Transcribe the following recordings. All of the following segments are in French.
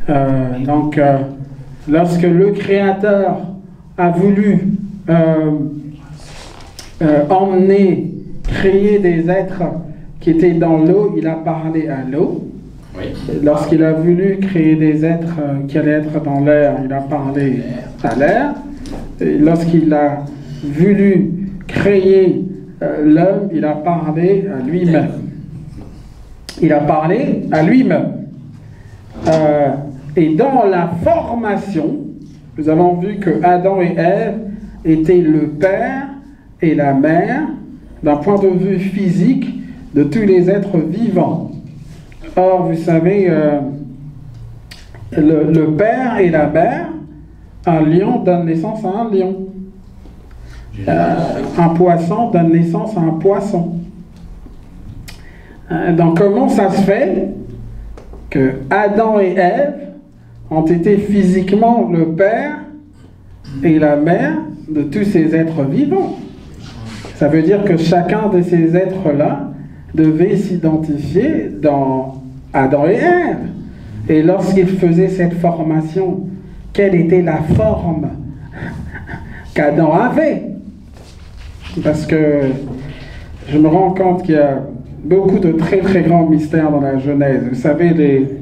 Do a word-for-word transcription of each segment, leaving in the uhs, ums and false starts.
Euh, donc, euh, lorsque le Créateur a voulu euh, euh, emmener, créer des êtres qui étaient dans l'eau, il a parlé à l'eau. Oui. Lorsqu'il a voulu créer des êtres euh, qui allaient être dans l'air, il a parlé à l'air. Et lorsqu'il a voulu créer euh, l'homme, il a parlé à lui-même. Il a parlé à lui-même. Euh, et dans la formation, nous avons vu que Adam et Ève étaient le père et la mère, d'un point de vue physique, de tous les êtres vivants. Or, vous savez, euh, le, le père et la mère, un lion donne naissance à un lion. Euh, un poisson donne naissance à un poisson. Euh, donc, comment ça se fait que Adam et Ève ont été physiquement le père et la mère de tous ces êtres vivants? Ça veut dire que chacun de ces êtres-là devait s'identifier dans Adam et Ève. Et lorsqu'ils faisaient cette formation, quelle était la forme qu'Adam avait? Parce que je me rends compte qu'il y a beaucoup de très très grands mystères dans la Genèse. Vous savez, les, vous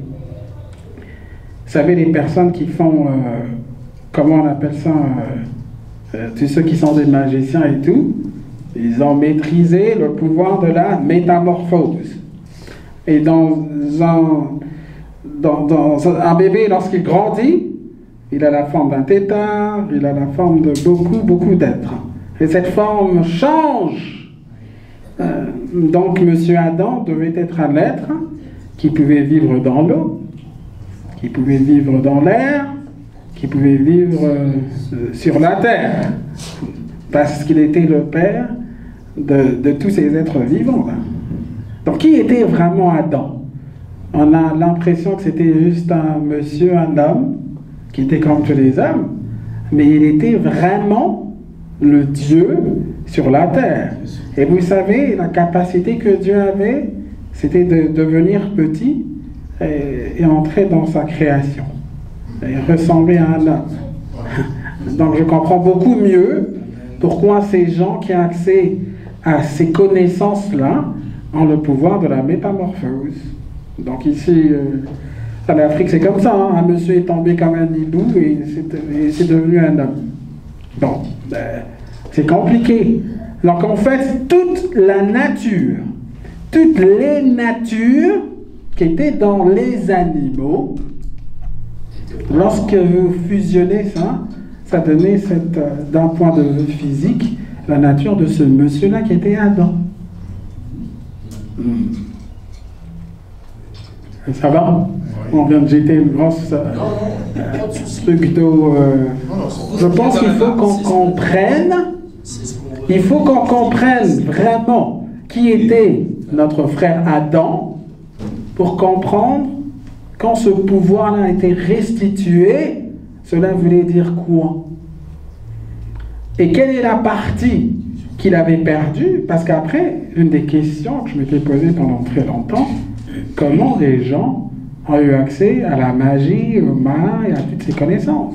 savez, les personnes qui font, euh, comment on appelle ça, euh, euh, tous ceux qui sont des magiciens et tout, ils ont maîtrisé le pouvoir de la métamorphose. Et dans un, dans, dans un bébé, lorsqu'il grandit, il a la forme d'un tétard, il a la forme de beaucoup, beaucoup d'êtres. Et cette forme change. Euh, donc, M. Adam devait être un être qui pouvait vivre dans l'eau, qui pouvait vivre dans l'air, qui pouvait vivre euh, sur la terre, parce qu'il était le père de, de tous ces êtres vivants. Là. Donc, qui était vraiment Adam? On a l'impression que c'était juste un monsieur, un homme, qui était comme tous les hommes, mais il était vraiment le Dieu sur la terre. Et vous savez, la capacité que Dieu avait, c'était de devenir petit et, et entrer dans sa création, et ressembler à un homme. Donc je comprends beaucoup mieux pourquoi ces gens qui ont accès à ces connaissances-là ont le pouvoir de la métamorphose. Donc ici, euh, en Afrique, c'est comme ça, hein? Un monsieur est tombé comme un hibou et c'est devenu un homme. Bon, ben, c'est compliqué. Donc en fait, toute la nature, toutes les natures qui étaient dans les animaux, lorsque vous fusionnez ça, ça donnait cette, euh, d'un point de vue physique, la nature de ce monsieur-là qui était Adam. Hmm. Ça va? On vient de jeter une grosse euh, truc d'eau. Euh, je pense qu'il faut qu'on comprenne, il faut qu'on comprenne vraiment qui était notre frère Adam pour comprendre quand ce pouvoir-là a été restitué, cela voulait dire quoi? Et quelle est la partie qu'il avait perdue? Parce qu'après, une des questions que je m'étais posée pendant très longtemps, comment les gens ont eu accès à la magie, au mal et à toutes ces connaissances?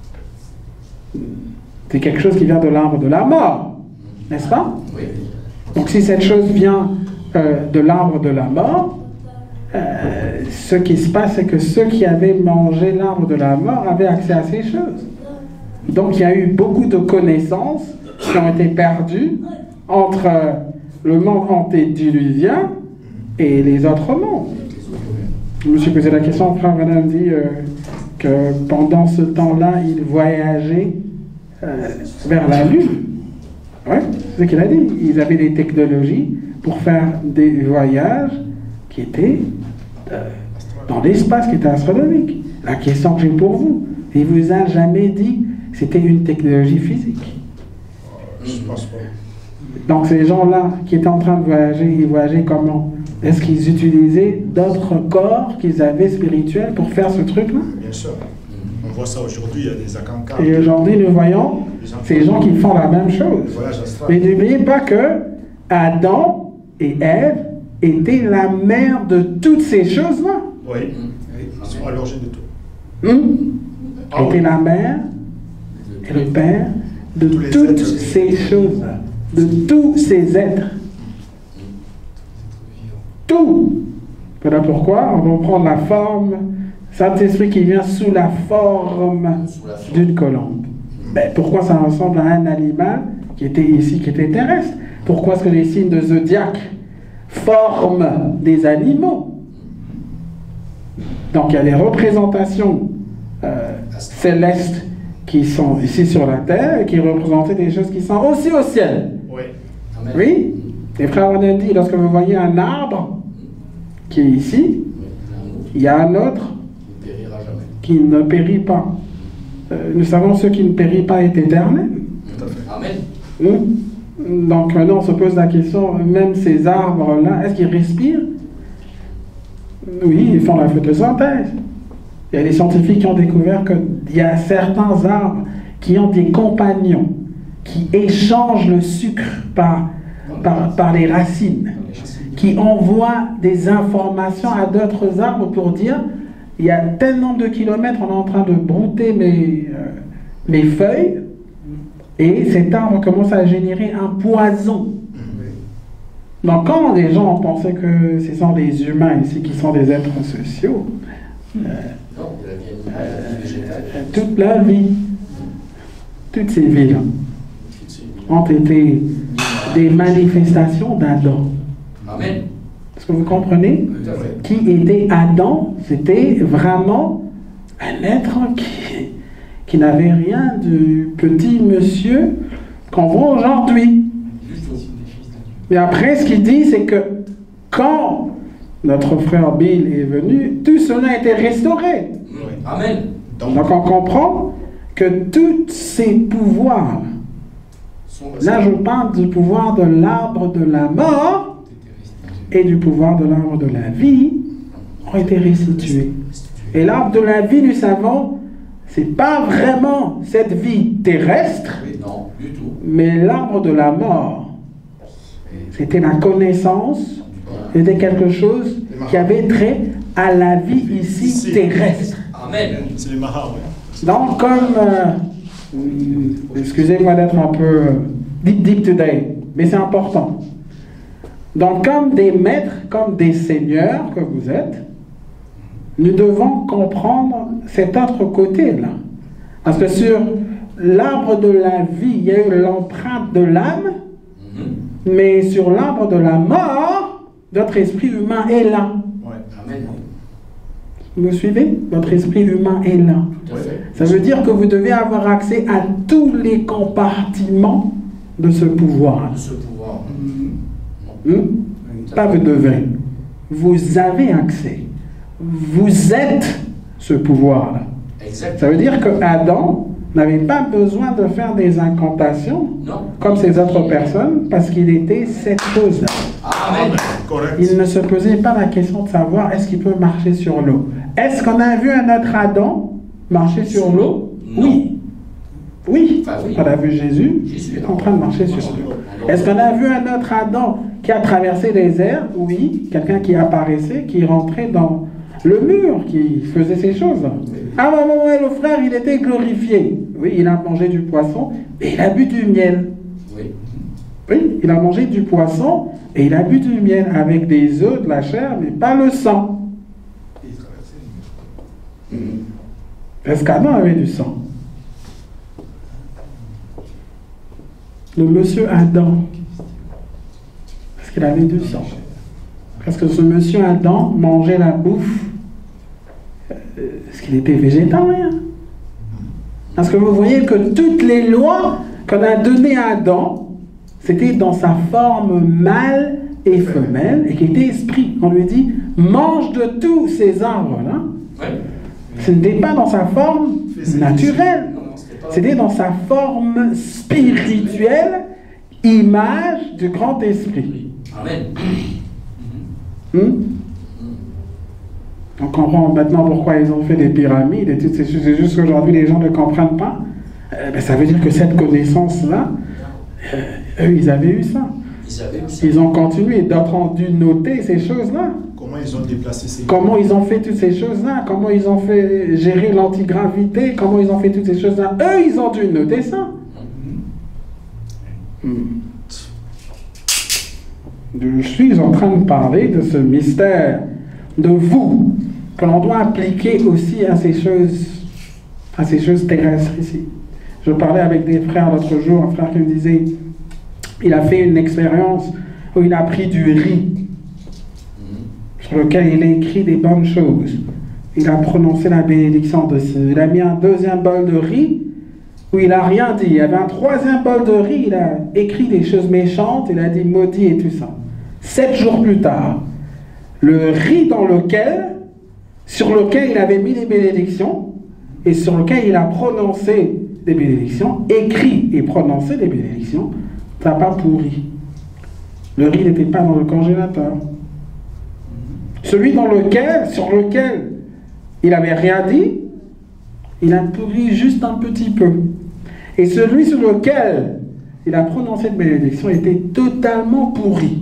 C'est quelque chose qui vient de l'arbre de la mort, n'est-ce pas? Oui. Donc si cette chose vient euh, de l'arbre de la mort, euh, ce qui se passe, c'est que ceux qui avaient mangé l'arbre de la mort avaient accès à ces choses. Donc il y a eu beaucoup de connaissances qui ont été perdues entre euh, le monde antédiluvien et les autres mondes. Je me suis posé la question, frère Madame dit euh, que pendant ce temps-là, il voyageait euh, vers la Lune. Oui, c'est ce qu'il a dit. Ils avaient des technologies pour faire des voyages qui étaient euh, dans l'espace, qui étaient astronomiques. La question que j'ai pour vous, il vous a jamais dit que c'était une technologie physique? Je pense pas. Donc ces gens-là qui étaient en train de voyager, ils voyageaient comment? Est-ce qu'ils utilisaient d'autres corps qu'ils avaient spirituels pour faire ce truc-là? Bien sûr. On voit ça aujourd'hui, il y a des Akankars. Et aujourd'hui, nous voyons ces gens qui font la même chose. Mais n'oubliez pas que Adam et Ève étaient la mère de toutes ces choses-là. Oui, ils sont à l'origine de tout. Hum? Était la mère et le père de toutes ces choses, de tous ces êtres. Tout. Voilà pourquoi on va prendre la forme, Saint-Esprit qui vient sous la forme d'une colombe. Ben, pourquoi ça ressemble à un animal qui était ici, qui était terrestre? Pourquoi est-ce que les signes de zodiaque forment des animaux? Donc il y a des représentations euh, célestes qui sont ici sur la terre et qui représentaient des choses qui sont aussi au ciel. Oui. Oui. Les frères on a dit, lorsque vous voyez un arbre qui est ici, il y a un autre qui ne périt pas. Euh, nous savons ceux qui ne périssent pas est éternel. Tout à fait. Amen. Mmh. Donc maintenant on se pose la question, même ces arbres-là, est-ce qu'ils respirent? Oui, ils font la photosynthèse. Il y a des scientifiques qui ont découvert qu'il y a certains arbres qui ont des compagnons, qui échangent le sucre par, par, par les racines, qui envoient des informations à d'autres arbres pour dire il y a tel nombre de kilomètres, on est en train de brouter mes, euh, mes feuilles, et cet arbre commence à générer un poison. Donc quand les gens ont pensé que ce sont des humains ici qui sont des êtres sociaux, euh, euh, toute leur vie, toutes ces vies-là ont été des manifestations d'Adam. Amen. Est-ce que vous comprenez? Tout à fait. Qui était Adam? C'était vraiment un être qui, qui n'avait rien du petit monsieur qu'on voit aujourd'hui. Mais après, ce qu'il dit, c'est que quand notre frère Bill est venu, tout cela a été restauré. Oui. Amen. Donc, Donc on comprend que tous ces pouvoirs, là je parle du pouvoir de l'arbre de la mort et du pouvoir de l'arbre de la vie, ont été restitués. Et l'arbre de la vie, nous savons, c'est pas vraiment cette vie terrestre, Non, du tout. mais l'arbre de la mort. C'était la connaissance, c'était quelque chose qui avait trait à la vie ici terrestre. Amen. c'est les Mahas, oui. Donc, comme, euh, excusez-moi d'être un peu euh, deep, deep today, mais c'est important. Donc, comme des maîtres, comme des seigneurs que vous êtes, nous devons comprendre cet autre côté-là. Parce que sur l'arbre de la vie, il y a eu l'empreinte de l'âme, mais sur l'arbre de la mort, notre esprit humain est là. Ouais. Amen. Vous suivez? Votre esprit humain est là. Tout à fait. Ça veut dire que vous devez avoir accès à tous les compartiments de ce pouvoir. De ce pouvoir. Hmm? Pas vous devez. Vous avez accès. Vous êtes ce pouvoir-là. Exact. Ça veut dire que Adam n'avait pas besoin de faire des incantations Non. comme ces autres personnes parce qu'il était cette chose-là. Amen. Correct. Il ne se posait pas la question de savoir est-ce qu'il peut marcher sur l'eau. Est-ce qu'on a vu un autre Adam marcher sur l'eau? Non. Oui. Oui. Enfin, oui. On a vu Jésus Jésus. en train de marcher sur l'eau. Est-ce qu'on a vu un autre Adam qui a traversé les airs? Oui. Quelqu'un qui apparaissait, qui rentrait dans le mur, qui faisait ces choses. Ah, maman, le frère, il était glorifié. Oui, il a mangé du poisson et il a bu du miel. Oui. Oui, il a mangé du poisson et il a bu du miel avec des œufs, de la chair, mais pas le sang. Est-ce qu'Adam avait du sang? Le monsieur Adam, est-ce qu'il avait du sang? Parce que ce monsieur Adam mangeait la bouffe. Est-ce qu'il était végétarien? Parce que vous voyez que toutes les lois qu'on a données à Adam, c'était dans sa forme mâle et femelle, et qui était esprit. On lui dit, mange de tous ces arbres-là. Oui. Ce n'était pas dans sa forme naturelle. Non, non, c'était pas. C'était dans sa forme spirituelle, image du grand esprit. Amen. Hmm? On comprend maintenant pourquoi ils ont fait des pyramides et toutes ces choses. C'est juste qu'aujourd'hui les gens ne comprennent pas. Euh, ben, ça veut dire que cette connaissance-là, euh, eux, ils avaient eu ça. Ils avaient aussi. Ils ont continué. D'autres ont dû noter ces choses-là. Comme Comment ils ont déplacé ces Comment ils ont fait toutes ces choses-là? Comment ils ont fait gérer l'antigravité? Comment ils ont fait toutes ces choses-là? Eux, ils ont dû noter ça. Hmm. Je suis en train de parler de ce mystère de vous que l'on doit appliquer aussi à ces choses, à ces choses terrestres ici. Je parlais avec des frères l'autre jour, un frère qui me disait, il a fait une expérience où il a pris du riz sur lequel il a écrit des bonnes choses. Il a prononcé la bénédiction dessus. Il a mis un deuxième bol de riz où il n'a rien dit. Il y avait un troisième bol de riz, il a écrit des choses méchantes, il a dit maudit et tout ça. Sept jours plus tard, le riz dans lequel, sur lequel il avait mis des bénédictions et sur lequel il a prononcé des bénédictions, écrit et prononcé des bénédictions, ça n'a pas pourri. Le riz n'était pas dans le congélateur. Celui dans lequel, sur lequel il n'avait rien dit, il a pourri juste un petit peu. Et celui sur lequel il a prononcé de bénédiction était totalement pourri.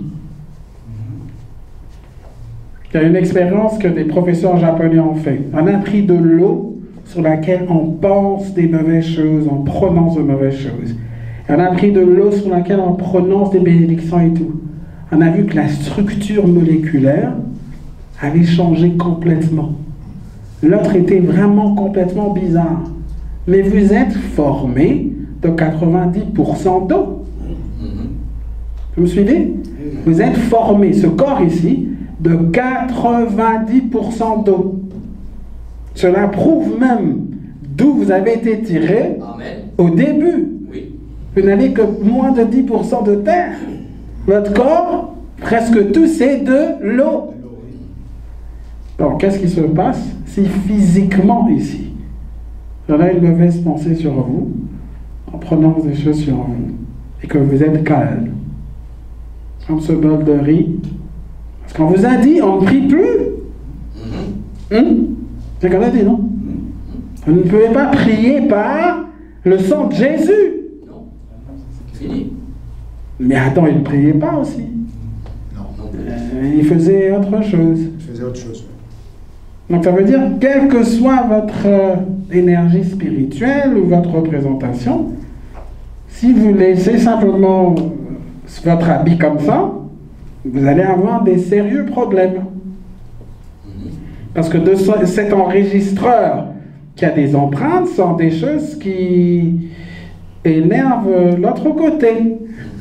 Il y a une expérience que des professeurs japonais ont fait. On a pris de l'eau sur laquelle on pense des mauvaises choses, on prononce de mauvaises choses. Et on a pris de l'eau sur laquelle on prononce des bénédictions et tout. On a vu que la structure moléculaire avait changé complètement. L'autre était vraiment complètement bizarre. Mais vous êtes formé de quatre-vingt-dix pour cent d'eau. Vous me suivez? Vous êtes formé, ce corps ici, de quatre-vingt-dix pour cent d'eau. Cela prouve même d'où vous avez été tiré Amen. Au début. Oui. Vous n'avez que moins de dix pour cent de terre. Votre corps, presque tout, c'est de l'eau. Alors, qu'est-ce qui se passe si physiquement ici, j'en ai une mauvaise pensée sur vous, on prononce des choses sur vous, et que vous êtes calme, comme ce bol de riz, parce qu'on vous a dit, on ne prie plus. Mm-hmm. Hum? C'est qu'on a dit, non? Vous ne pouvez pas prier par le sang de Jésus. Non. Fini. Mais attends, il ne priait pas aussi. Non, non. Euh, il faisait autre chose. Je faisais autre chose. Donc ça veut dire, quelle que soit votre euh, énergie spirituelle ou votre représentation, si vous laissez simplement euh, votre habit comme ça, vous allez avoir des sérieux problèmes. Parce que de ce, cet enregistreur qui a des empreintes sont des choses qui énervent l'autre côté.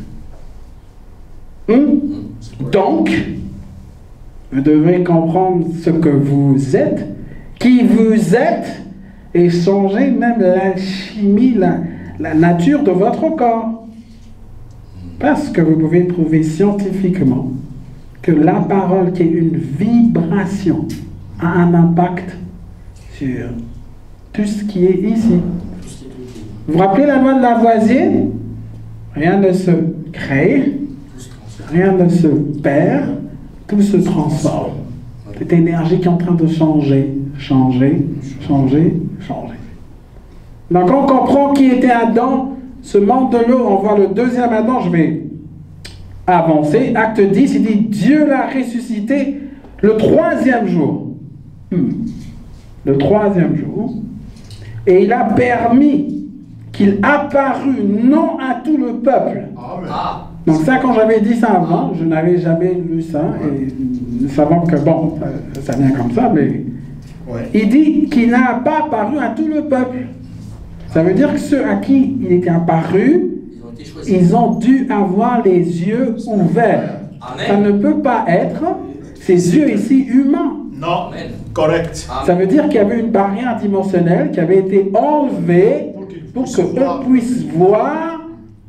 Hum? Donc, vous devez comprendre ce que vous êtes, qui vous êtes, et changer même la chimie, la, la nature de votre corps. Parce que vous pouvez prouver scientifiquement que la parole, qui est une vibration, a un impact sur tout ce qui est ici. Vous vous rappelez la loi de Lavoisier? Rien ne se crée, rien ne se perd, tout se transforme. Cette énergie qui est en train de changer, changer, changer, changer. Donc on comprend qui était Adam, ce manque de l'eau, on voit le deuxième Adam, je vais avancer. Acte dix, il dit Dieu l'a ressuscité le troisième jour. Hmm. Le troisième jour. Et il a permis qu'il apparût non à tout le peuple. Amen. Ah. Donc ça, quand j'avais dit ça avant, je n'avais jamais lu ça, et nous savons que bon, ça, ça vient comme ça, mais Ouais. il dit qu'il n'a pas apparu à tout le peuple. Ça veut dire que ceux à qui il était apparu, Ils ont été choisis. ils ont dû avoir les yeux ouverts. Amen. Ça ne peut pas être ces yeux ici humains. Non, Amen. correct. Amen. Ça veut dire qu'il y avait une barrière dimensionnelle qui avait été enlevée Pour qu'ils pour puissent que voir. eux puissent voir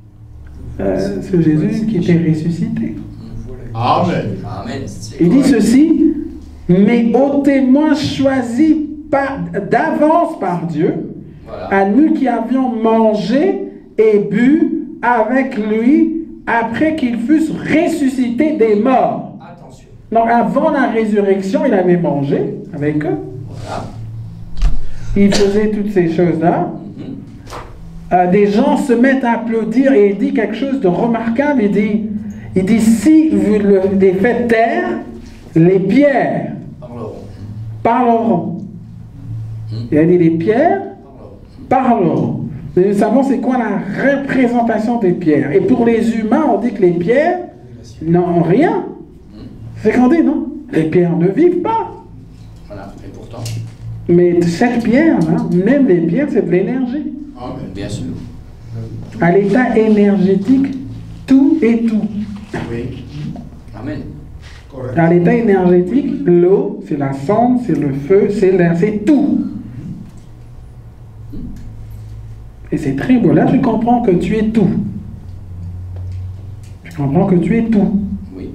euh, ce Jésus qui était ressuscité. Amen. Amen. C'est Il dit correct. ceci, mais aux témoins choisis par- d'avance par Dieu, Voilà. à nous qui avions mangé et bu avec lui après qu'ils fussent ressuscités des morts. Attention. Donc avant la résurrection, il avait mangé avec eux. Voilà. Il faisait toutes ces choses-là. Mhm. Euh, des gens se mettent à applaudir et il dit quelque chose de remarquable. Il dit, il dit si vous le- les faites taire, Les pierres Parleront. parleront. Il a dit les pierres Parleront. parleront. Mais nous savons c'est quoi la représentation des pierres. Et pour les humains, on dit que les pierres n'ont rien. C'est qu'on dit, non? Les pierres ne vivent pas. Voilà, et pourtant, Mais cette pierre, hein, même les pierres, c'est de l'énergie. Amen. bien sûr. À l'état énergétique, tout est tout. Oui. Amen. Correct. À l'état énergétique, l'eau, c'est la cendre, c'est le feu, c'est l'air, c'est tout. Et c'est très beau. Là, tu comprends que tu es tout. Tu comprends que tu es tout. Oui.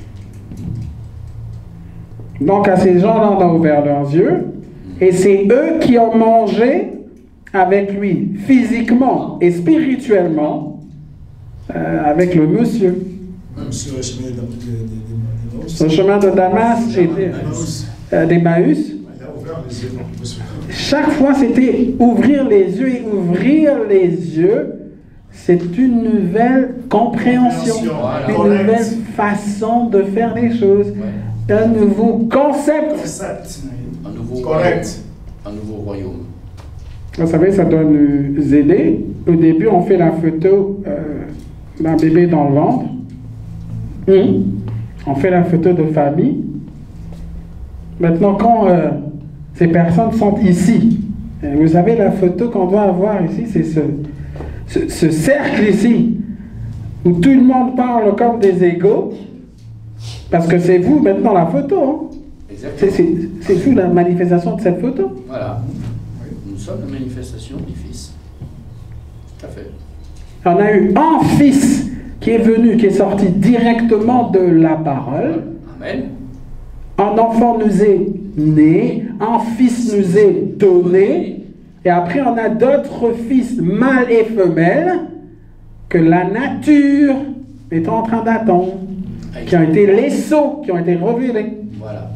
Donc, à ces gens-là, on a ouvert leurs yeux. Et c'est eux qui ont mangé avec lui, physiquement et spirituellement, euh, avec le monsieur. Même sur le chemin de, de, de, de, de, Sur le chemin de Damas et de- euh, d'Emmaüs. Il a ouvert les yeux. monsieur. Chaque fois, c'était ouvrir les yeux. Et ouvrir les yeux, c'est une nouvelle compréhension, Compréhension, une voilà. nouvelle façon de faire les choses, Ouais. un nouveau concept. Concept. Un nouveau Correct. royaume. Un nouveau royaume. Vous savez, ça doit nous aider. Au début, on fait la photo euh, d'un bébé dans le ventre. Hum. On fait la photo de famille. Maintenant, quand euh, ces personnes sont ici, euh, vous savez, la photo qu'on doit avoir ici, c'est ce, ce, ce cercle ici, où tout le monde parle comme des égaux, parce que c'est vous maintenant la photo. Hein. C'est, Exactement. c'est, c'est vous la manifestation de cette photo. Voilà. Nous sommes la manifestation du Fils. Tout à fait. On a eu un fils qui est venu, qui est sorti directement de la parole. Amen. Un enfant nous est né, un fils nous est donné, et après on a d'autres fils mâles et femelles que la nature est en train d'attendre, qui ont été les sceaux, qui ont été révélés. Voilà.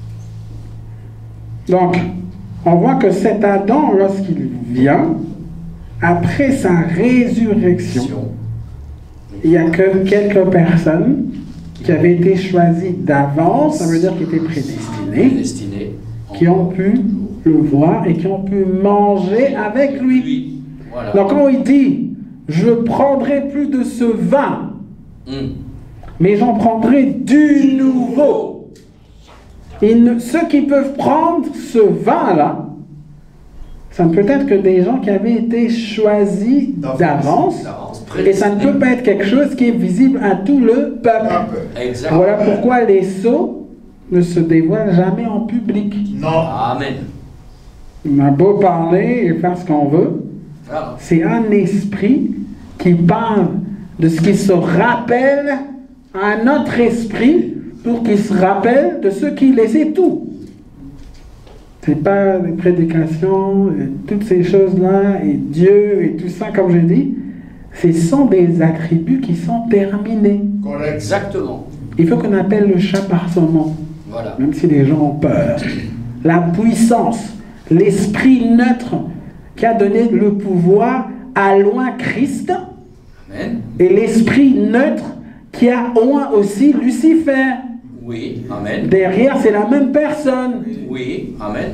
Donc, on voit que cet Adam, lorsqu'il vient, après sa résurrection, il n'y a que quelques personnes qui avaient été choisies d'avance, ça veut dire qui étaient prédestinées, Prédestiné. qui ont pu le voir et qui ont pu manger avec lui. Lui. Voilà. Donc quand il dit, je prendrai plus de ce vin, Hum. mais j'en prendrai du nouveau. Et ne- ceux qui peuvent prendre ce vin-là, ça ne peut être que des gens qui avaient été choisis D'avance. d'avance. D'avance. Et ça ne peut pas être quelque chose qui est visible à tout le peuple. Exact. Voilà pourquoi les sceaux ne se dévoilent jamais en public. Non. Amen. On a beau parler et faire ce qu'on veut, Voilà. c'est un esprit qui parle de ce qui se rappelle à un autre esprit pour qu'il se rappelle de ce qui laissait tout. C'est pas des prédications, et toutes ces choses-là, et Dieu et tout ça, comme je dis, ce sont des attributs qui sont terminés. Correct. Exactement. Il faut qu'on appelle le chat par son nom, Voilà. même si les gens ont peur. La puissance, l'esprit neutre qui a donné le pouvoir à loin Christ, Amen. et l'esprit neutre qui a loin aussi Lucifer. Oui. Amen. Derrière, c'est la même personne. Oui. Amen.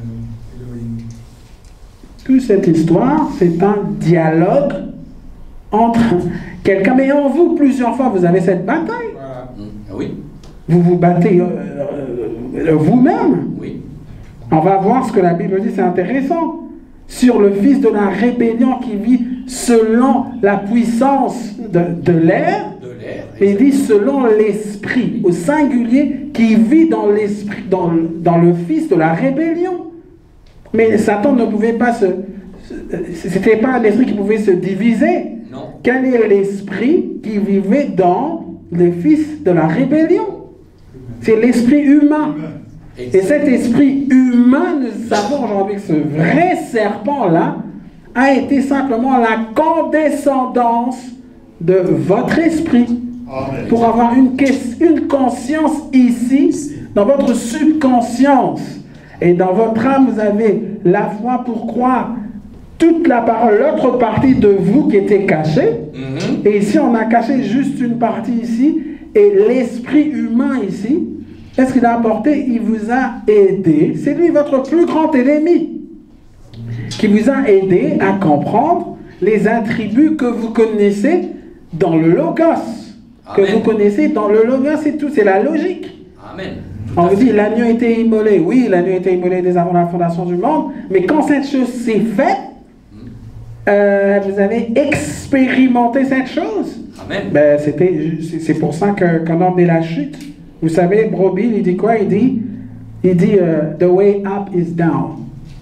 Toute cette histoire, c'est un dialogue entre quelqu'un. Mais en vous, plusieurs fois, vous avez cette bataille. Hum. Ah oui. Vous vous battez euh, euh, vous-même. Oui. On va voir ce que la Bible dit, c'est intéressant. Sur le fils de la rébellion qui vit selon la puissance de, de l'air. De l'air. Il dit selon l'esprit, au singulier, qui vit dans l'esprit, dans, dans le fils de la rébellion. Mais Satan ne pouvait pas se... C'était pas un esprit qui pouvait se diviser. Non. Quel est l'esprit qui vivait dans le fils de la rébellion? C'est l'esprit humain. Et cet esprit humain, nous savons aujourd'hui que ce vrai serpent-là a été simplement la condescendance de votre esprit. Amen. Pour avoir une, une conscience ici, dans votre subconscience. Et dans votre âme, vous avez la foi pour croire toute la parole, l'autre partie de vous qui était cachée. Mhm. Et ici, on a caché juste une partie ici. Et l'esprit humain ici, Qu'est-ce qu'il a apporté? Il vous a aidé. C'est lui votre plus grand ennemi. Qui vous a aidé à comprendre les attributs que vous connaissez dans le Logos. Que Amen. vous connaissez dans le Logos et tout. C'est la logique. Amen. On vous dit l'agneau a été immolé. Oui, l'agneau a été immolé dès avant la fondation du monde. Mais quand cette chose s'est faite, euh, vous avez expérimenté cette chose. Amen. Ben, c'était, c'est pour ça que, qu'on a emmené la chute. Vous savez, Brobil, il dit quoi? Il dit, il dit euh, the way up is down.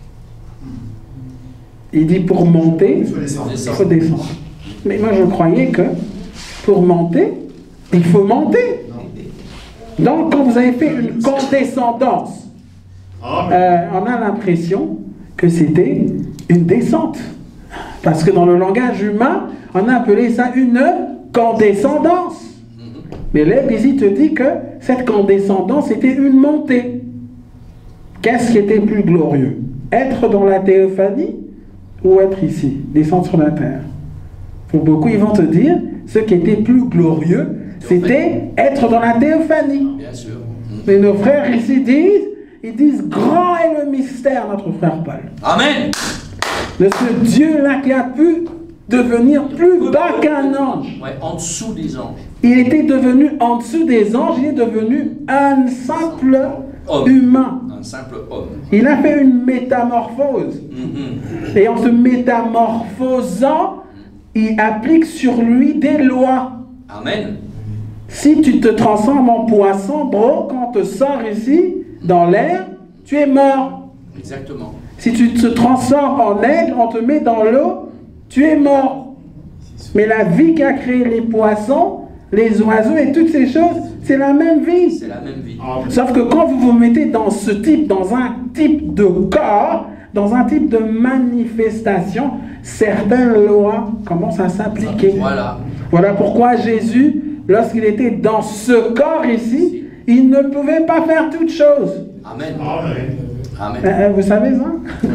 Il dit pour monter, Il faut descendre. il faut descendre. Mais moi, je croyais que pour monter, il faut monter. Donc, quand vous avez fait une condescendance, Amen. euh, on a l'impression que c'était une descente. Parce que dans le langage humain, on a appelé ça une condescendance. Mais l'Ève ici te dit que cette condescendance était une montée. Qu'est-ce qui était plus glorieux? Être dans la théophanie ou être ici, descendre sur la terre? Pour beaucoup, ils vont te dire, ce qui était plus glorieux, c'était être dans la théophanie. Bien sûr. Mais nos frères ici disent, ils disent, grand est le mystère, notre frère Paul. Amen. De ce Dieu-là qui a pu devenir plus bas qu'un ange. Ouais, en dessous des anges. Il était devenu en dessous des anges, il est devenu un simple Homme. humain. Un simple homme. Il a fait une métamorphose. Mhm. Et en se métamorphosant, il applique sur lui des lois. Amen. Si tu te transformes en poisson, bro, quand on te sort ici, dans l'air, tu es mort. Exactement. Si tu te transformes en aigle, on te met dans l'eau, tu es mort. Mais la vie qui a créé les poissons, les oiseaux et toutes ces choses, c'est la même vie. C'est la même vie. Amen. Sauf que quand vous vous mettez dans ce type, dans un type de corps, dans un type de manifestation, certaines lois commencent à s'appliquer. Voilà. Voilà pourquoi Jésus, lorsqu'il était dans ce corps ici, il ne pouvait pas faire toutes choses. Amen. Amen. Amen. Euh, euh, vous savez ça?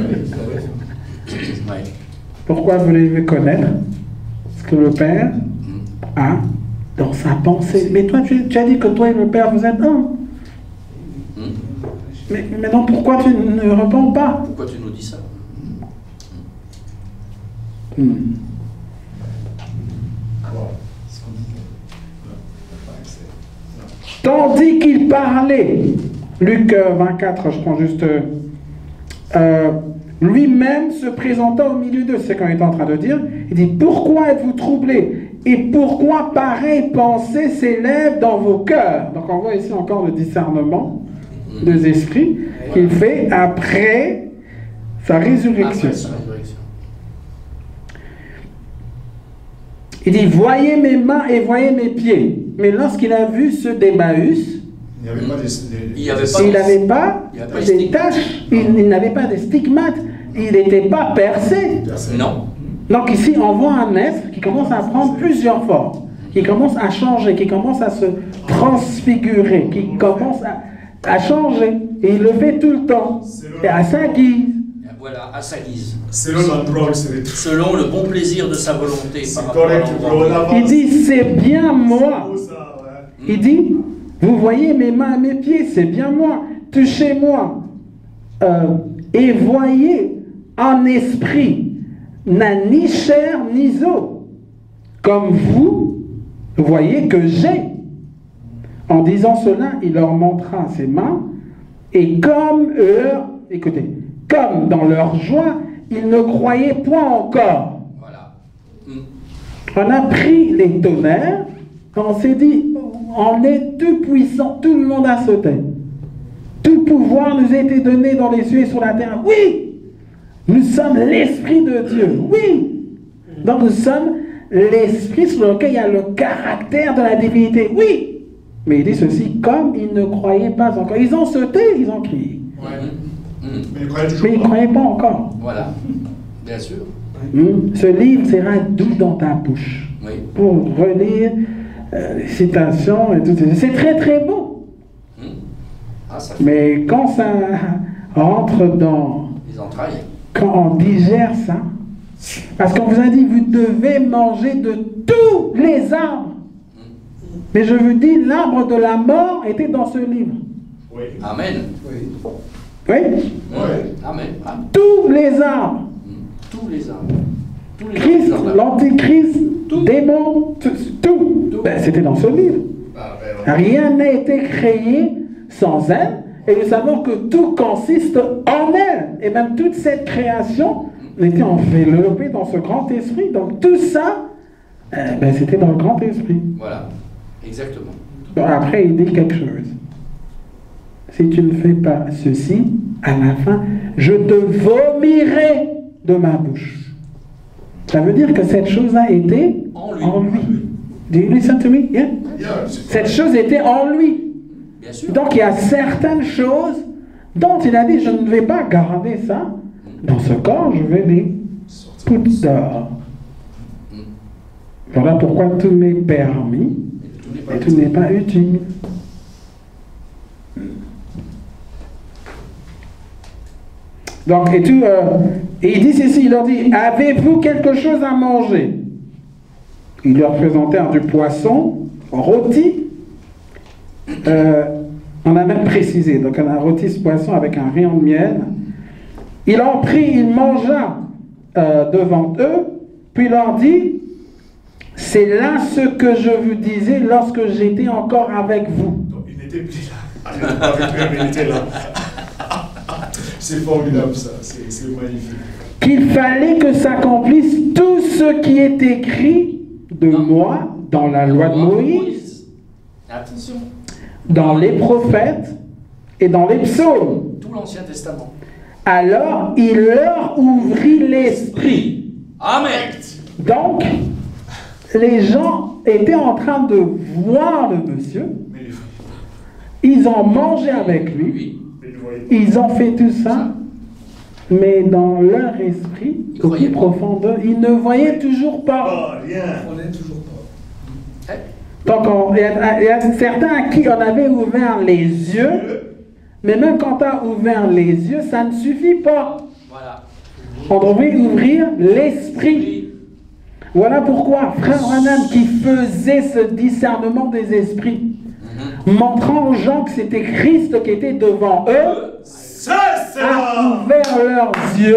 Ouais. Pourquoi vous voulez connaître ce que le Père a dans sa pensée? Mais toi, tu, tu as dit que toi et le Père, vous êtes un. Hmm. Mais maintenant, pourquoi tu ne réponds pas? Pourquoi tu nous dis ça? Hmm. Tandis qu'il parlait, Luc euh, vingt-quatre, je prends juste, euh, euh, lui-même se présenta au milieu d'eux, c'est quand il est en train de dire, il dit, pourquoi êtes-vous troublés? Et pourquoi pareille pensée s'élève dans vos cœurs? Donc on voit ici encore le discernement des esprits qu'il fait après sa résurrection. Après sa résurrection. Il dit, voyez mes mains et voyez mes pieds. Mais lorsqu'il a vu ceux d'Emmaüs, Il n'y avait pas de. de- Il y avait pas il de- n'avait pas il y avait pas de des stigmate. taches, il, il n'avait pas de stigmates, il n'était pas percé. Non. Donc ici, on voit un être qui commence à prendre plusieurs formes, qui commence à changer, qui commence à se transfigurer, qui commence à, à changer. Et il le fait tout le temps, et à sa guise. Voilà, à sa guise. Selon l'endroit où c'est Selon le bon plaisir de sa volonté. C'est par rapport à correct, l'endroit bro, où il est. là-bas. Il dit, c'est bien moi. C'est beau, ça, ouais. Il dit, vous voyez mes mains et mes pieds, c'est bien moi. Touchez-moi. Euh, et voyez, en esprit, n'a ni chair ni os. Comme vous, voyez que j'ai. En disant cela, il leur montra ses mains. Et comme leur, écoutez, comme dans leur joie, ils ne croyaient point encore. Voilà. Hmm. On a pris les tonnerres, on s'est dit, on est tout puissant, tout le monde a sauté. Tout pouvoir nous a été donné dans les cieux et sur la terre. Oui, nous sommes l'Esprit de Dieu. Oui, donc nous sommes l'Esprit sur lequel il y a le caractère de la divinité. Oui, mais il dit ceci, comme ils ne croyaient pas encore. Ils ont sauté, ils ont crié. Ouais. Hmm. Mais il croyait toujours Mais ils ne pas. croyaient pas encore. Voilà. Bien sûr. Hmm. Ce livre sera doux dans ta bouche. Oui. Pour relire euh, les citations et tout. C'est très très beau. Hmm. Ah, ça fait Mais quand ça rentre dans... des entrailles. Quand on digère ça, parce qu'on vous a dit, vous devez manger de tous les arbres. Mais je vous dis, l'arbre de la mort était dans ce livre. Oui. Amen. Oui. Oui? Oui. Amen. Amen. Tous les arbres. Tous les arbres. Tous les Christ, arbres. l'antichrist, Tout. démon, tout. tout. Tout. Ben, c'était dans ce livre. Ah, ben, ouais. Rien n'a été créé sans elle. Et nous savons que tout consiste en elle. Et même toute cette création était enveloppée dans ce grand esprit. Donc tout ça, euh, ben, c'était dans le grand esprit. Voilà. Exactement. Bon, après, il dit quelque chose. Si tu ne fais pas ceci, à la fin, je te vomirai de ma bouche. Ça veut dire que cette chose a été En lui. en lui. Do you listen to me? Yeah? Yeah, c'est Cette chose était en lui. Bien sûr. Donc il y a certaines choses dont il a dit, je ne vais pas garder ça dans ce corps, je vais les foutre dehors. Voilà pourquoi tout m'est permis Tout n'est pas et tout n'est pas utile. Donc, et, tout, euh, et il dit ceci, il leur dit, avez-vous quelque chose à manger? Il leur présentait du poisson rôti. Euh, on a même précisé, donc on a rôti ce poisson avec un rayon de miel. Il en prit, il mangea euh, devant eux, puis il leur dit, c'est là ce que je vous disais lorsque j'étais encore avec vous. Donc, il n'était plus là. Ah, il n'était pas avec lui, mais il était là. C'est formidable ça, c'est c'est magnifique. Qu'il fallait que s'accomplisse tout ce qui est écrit de Non. moi dans la loi de Moïse, Attention. dans les prophètes et dans les psaumes. Tout l'Ancien Testament. Alors il leur ouvrit l'esprit. Amen. Donc, les gens étaient en train de voir le monsieur, Mais il faut- ils ont mangé avec lui, Oui. mais il voyait. ils ont fait tout ça, mais dans leur esprit, Ils au croyaient plus pas. profond d'eux, ils ne voyaient toujours pas. Ah, rien. On n'est toujours pas. Eh, Donc, on- il y, a il y a certains à qui on avait ouvert les yeux, mais même quand on a ouvert les yeux, ça ne suffit pas. Voilà. On devait ouvrir l'esprit. Voilà pourquoi Frère Branham, qui faisait ce discernement des esprits, Mhm. montrant aux gens que c'était Christ qui était devant eux, Ça, c'est a là. ouvert leurs yeux,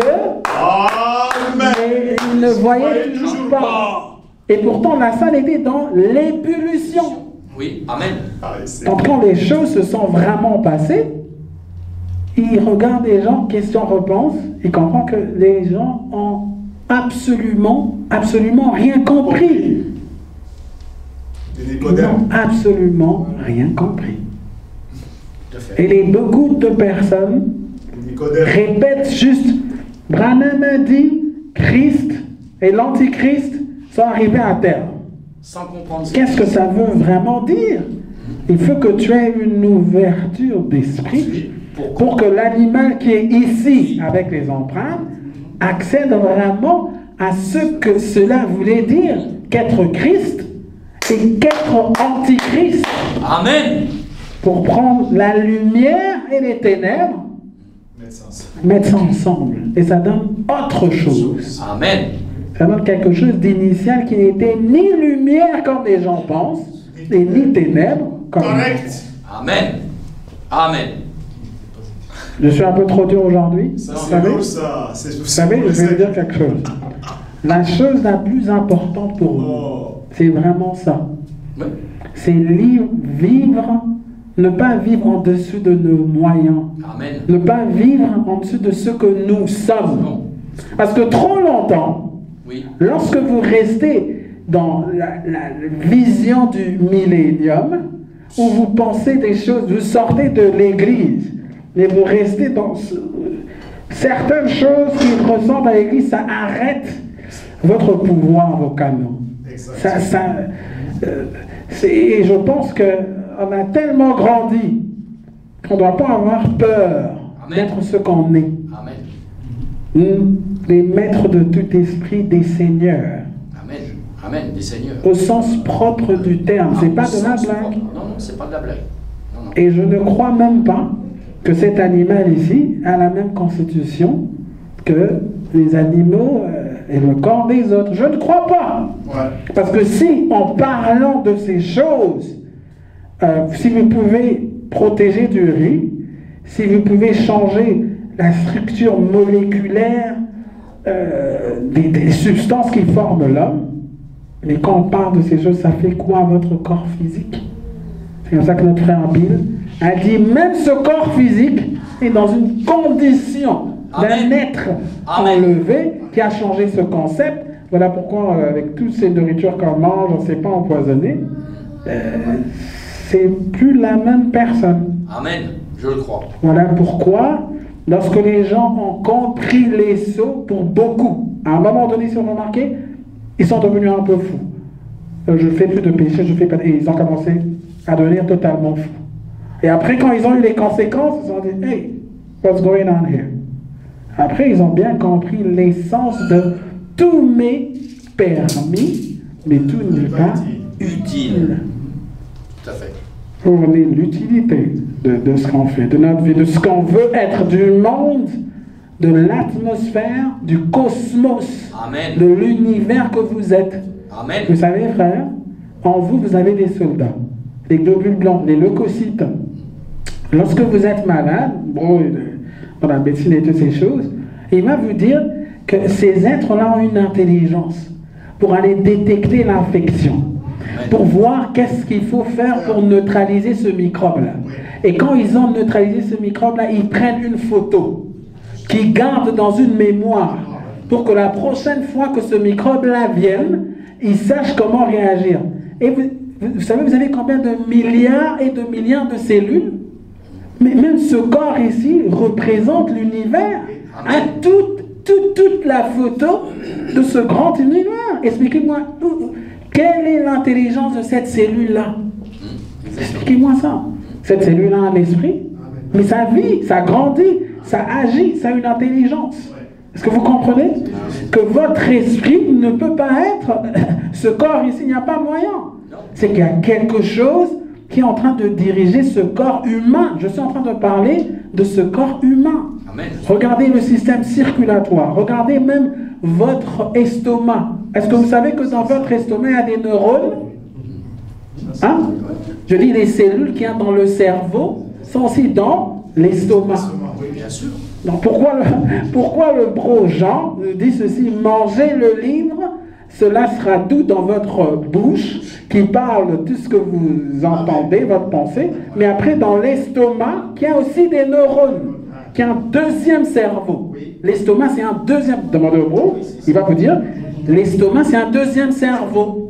Amen. mais ils ne voyaient Voyez toujours pas. Et pourtant, la salle était dans l'ébullition. Oui. Amen. Ah, c'est- Donc, quand les choses se sont vraiment passées, il regarde les gens, question-réponse, il comprend que les gens ont absolument, absolument rien compris. De Ils Nicodème. n'ont absolument rien compris. Tout à fait. Et les beaucoup de personnes De Nicodème. répètent juste, Branham a dit, Christ et l'Antichrist sont arrivés à terre. Sans comprendre ce Qu'est-ce que ça veut vraiment dire? Il faut que tu aies une ouverture d'esprit pour que l'animal qui est ici avec les empreintes accède vraiment à ce que cela voulait dire qu'être Christ et qu'être Antichrist, Amen. pour prendre la lumière et les ténèbres, Mettre ça ensemble. mettre ça ensemble. Et ça donne autre chose. Amen. Ça donne quelque chose d'initial qui n'était ni lumière comme les gens pensent, et ni ténèbres comme les gens Correct. pensent. Amen. Amen. Je suis un peu trop dur aujourd'hui. Ça, Vous c'est savez, lourd, ça. C'est vous savez, je vais vous dire quelque chose. La chose la plus importante pour nous, Oh. c'est vraiment ça. Oui. C'est li- vivre, ne pas vivre en dessous de nos moyens. Amen. Ne pas vivre en dessous de ce que nous sommes. Bon. Parce que trop longtemps, Oui. lorsque vous restez dans la, la vision du millénium, où vous pensez des choses, vous sortez de l'église, mais vous restez dans ce- certaines choses qui ressemblent à l'église, ça arrête votre pouvoir vocalement. Exact. Ça, ça, euh, c'est- et je pense qu'on a tellement grandi qu'on ne doit pas avoir peur Amen. d'être ce qu'on est. Amen. Nous, les maîtres de tout esprit des seigneurs, Amen. Amen. Des seigneurs. au sens propre du terme. C'est pas de la Sens blague. propre. Non, non, c'est pas de la blague. Non, non. Et je ne crois même pas que cet animal ici a la même constitution que les animaux euh, et le corps des autres. Je ne crois pas. Ouais. Parce que si, en parlant de ces choses, euh, si vous pouvez protéger du riz, si vous pouvez changer la structure moléculaire euh, des, des substances qui forment l'homme, mais quand on parle de ces choses, ça fait quoi à votre corps physique? C'est comme ça que notre frère Bill a dit, même ce corps physique est dans une condition d'un être enlevé qui a changé ce concept. Voilà pourquoi, euh, avec toutes ces nourritures qu'on mange, on ne sait pas empoisonner, euh, c'est plus la même personne. Amen, je le crois. Voilà pourquoi, lorsque les gens ont compris les sauts, pour beaucoup, à un moment donné, si vous remarquez, ils sont devenus un peu fous. Euh, je ne fais plus de péché, je fais pas. Et ils ont commencé à devenir totalement fous. Et après, quand ils ont eu les conséquences, ils ont dit, hey, what's going on here? Après, ils ont bien compris l'essence de tout m'est permis, mais tout n'est pas utile. Tout à fait. Pour l'utilité de, de ce qu'on fait, de notre vie, de ce qu'on veut être, du monde, de l'atmosphère, du cosmos, Amen. de l'univers que vous êtes. Amen. Vous savez, frère, en vous, vous avez des soldats, les globules blancs, les leucocytes. Lorsque vous êtes malade, bon, dans la médecine et toutes ces choses, il va vous dire que ces êtres-là ont une intelligence pour aller détecter l'infection, pour voir qu'est-ce qu'il faut faire pour neutraliser ce microbe-là. Et quand ils ont neutralisé ce microbe-là, ils prennent une photo qu'ils gardent dans une mémoire pour que la prochaine fois que ce microbe-là vienne, ils sachent comment réagir. Et vous, vous savez, vous avez combien de milliards et de milliards de cellules? Mais même ce corps ici représente l'univers, à toute, toute, toute la photo de ce grand univers. Expliquez-moi, quelle est l'intelligence de cette cellule-là? Expliquez-moi ça. Cette cellule-là a un esprit, mais ça vit, ça grandit, ça agit, ça a une intelligence. Est-ce que vous comprenez? Que votre esprit ne peut pas être ce corps ici, il n'y a pas moyen. C'est qu'il y a quelque chose qui est en train de diriger ce corps humain. Je suis en train de parler de ce corps humain. Amen. Regardez le système circulatoire. Regardez même votre estomac. Est-ce que vous savez que dans votre estomac, il y a des neurones? Hein? Je dis les cellules qu'il y a dans le cerveau sont aussi dans l'estomac. Oui, bien sûr. Donc pourquoi le, pourquoi le bro Jean nous dit ceci? Mangez le livre, cela sera doux dans votre bouche, qui parle de tout ce que vous entendez, votre pensée, mais après dans l'estomac, qui a aussi des neurones, qui a un deuxième cerveau. L'estomac, c'est un deuxième... Demandez au bro, il va vous dire, l'estomac, c'est un deuxième cerveau.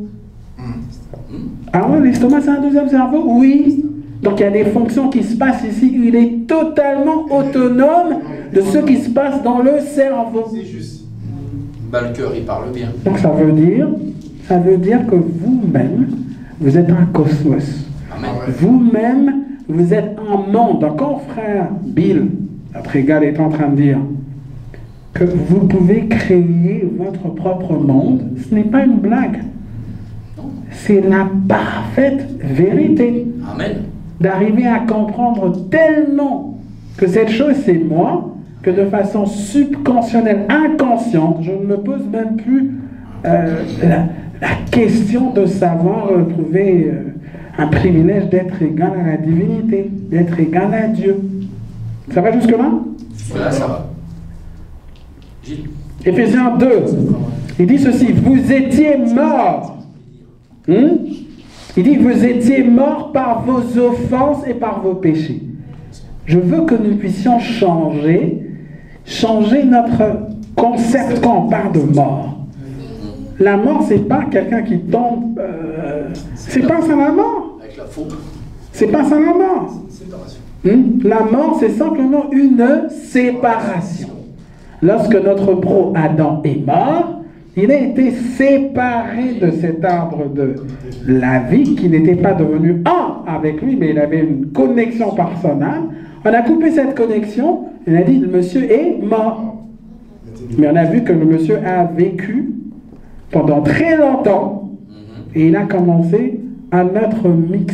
Ah oui, l'estomac, c'est un deuxième cerveau? Oui. Donc il y a des fonctions qui se passent ici. Il est totalement autonome de ce qui se passe dans le cerveau. C'est juste. Bah, le cœur, il parle bien. Donc ça veut dire, ça veut dire que vous-même, vous êtes un cosmos. Amen. Vous-même, vous êtes un monde. Donc quand frère Bill, après Gal, est en train de dire que vous pouvez créer votre propre monde, ce n'est pas une blague. C'est la parfaite vérité. Amen. D'arriver à comprendre tellement que cette chose c'est moi, que de façon subconscionnelle, inconsciente, je ne me pose même plus euh, la, la question de savoir euh, trouver euh, un privilège d'être égal à la divinité, d'être égal à Dieu. Ça va jusque-là? Voilà, ça va. Gilles. Éphésiens deux, il dit ceci, vous étiez morts. Hmm? Il dit, vous étiez morts par vos offenses et par vos péchés. Je veux que nous puissions changer, changer notre concept quand on parle de mort. La mort, c'est pas quelqu'un qui tombe, euh, c'est pas ça la mort. Avec la faute. C'est pas ça la mort. Séparation. Hmm? La mort, c'est simplement une séparation. Lorsque notre bro Adam est mort, il a été séparé de cet arbre de la vie, qui n'était pas devenu un avec lui, mais il avait une connexion par son âme. On a coupé cette connexion, et on a dit, le monsieur est mort. Mais on a vu que le monsieur a vécu pendant très longtemps, et il a commencé un autre mix.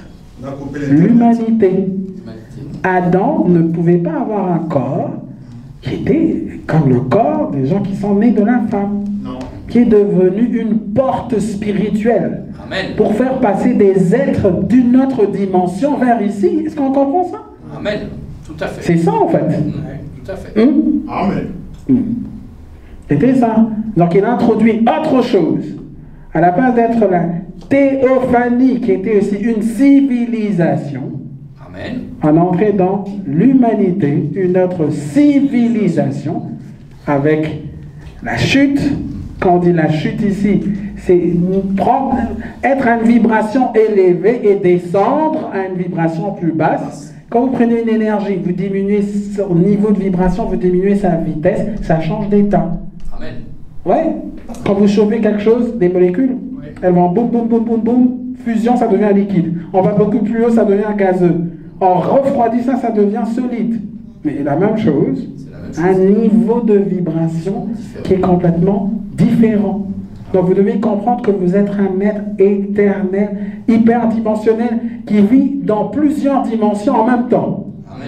L'humanité. Adam ne pouvait pas avoir un corps qui était comme le corps des gens qui sont nés de la femme. Non. Qui est devenu une porte spirituelle. Amen. Pour faire passer des êtres d'une autre dimension vers ici. Est-ce qu'on comprend ça? Amen. Tout à fait. C'est ça en fait. Mmh. Tout à fait. Hum? Amen. Hum. C'était ça. Donc il introduit autre chose. À la place d'être la théophanie, qui était aussi une civilisation, Amen. on entrait dans l'humanité, une autre civilisation, avec la chute. Quand on dit la chute ici, c'est prendre, être à une vibration élevée et descendre à une vibration plus basse. Quand vous prenez une énergie, vous diminuez son niveau de vibration, vous diminuez sa vitesse, ça change d'état. Amen. Ouais. Quand vous chauffez quelque chose, des molécules, Oui. elles vont boum, boum, boum, boum, boum, fusion, ça devient liquide. On va beaucoup plus haut, ça devient gazeux. On refroidit ça, ça devient solide. Mais la même chose, C'est la même un chose. niveau de vibration qui est complètement différent. Donc vous devez comprendre que vous êtes un être éternel, hyperdimensionnel, qui vit dans plusieurs dimensions en même temps. Amen.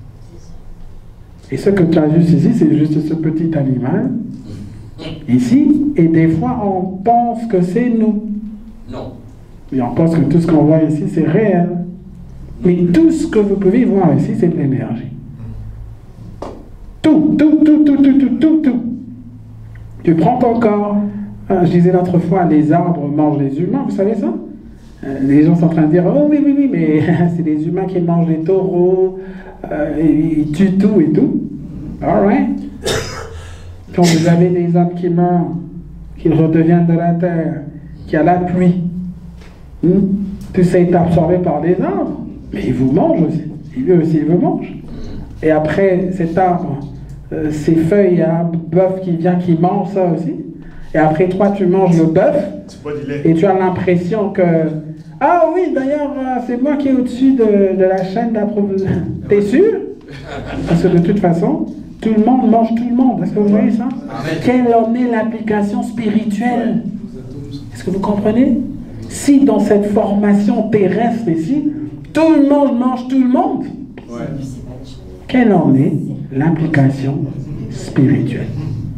Et ce que tu as juste ici, c'est juste ce petit animal, ici, et des fois on pense que c'est nous. Non. Et on pense que tout ce qu'on voit ici, c'est réel. Mais tout ce que vous pouvez voir ici, c'est de l'énergie. Tout, tout, tout, tout, tout, tout, tout, tout. Tu prends ton corps. Euh, je disais l'autre fois, les arbres mangent les humains, vous savez ça? Euh, les gens sont en train de dire, oh oui, oui, oui, mais c'est les humains qui mangent les taureaux, euh, et ils tuent tout et tout. All right. Quand vous avez des hommes qui meurent, qui redeviennent de la terre, qui a la pluie, hmm, tout ça est absorbé par des arbres, mais ils vous mangent aussi. Et eux aussi, ils vous mangent. Et après cet arbre, euh, ces feuilles, il y a un bœuf qui vient, qui mange ça aussi. Et après toi, tu manges le bœuf, C'est pas du lait. et tu as l'impression que... Ah oui, d'ailleurs, euh, c'est moi qui est au-dessus de, de la chaîne d'approvisionnement. T'es sûr? Parce que de toute façon, tout le monde mange tout le monde. Est-ce que vous voyez ça? Amen. Quelle en est l'application spirituelle? Est-ce que vous comprenez? Si dans cette formation terrestre ici, tout le monde mange tout le monde, Ouais. quelle en est l'implication spirituelle?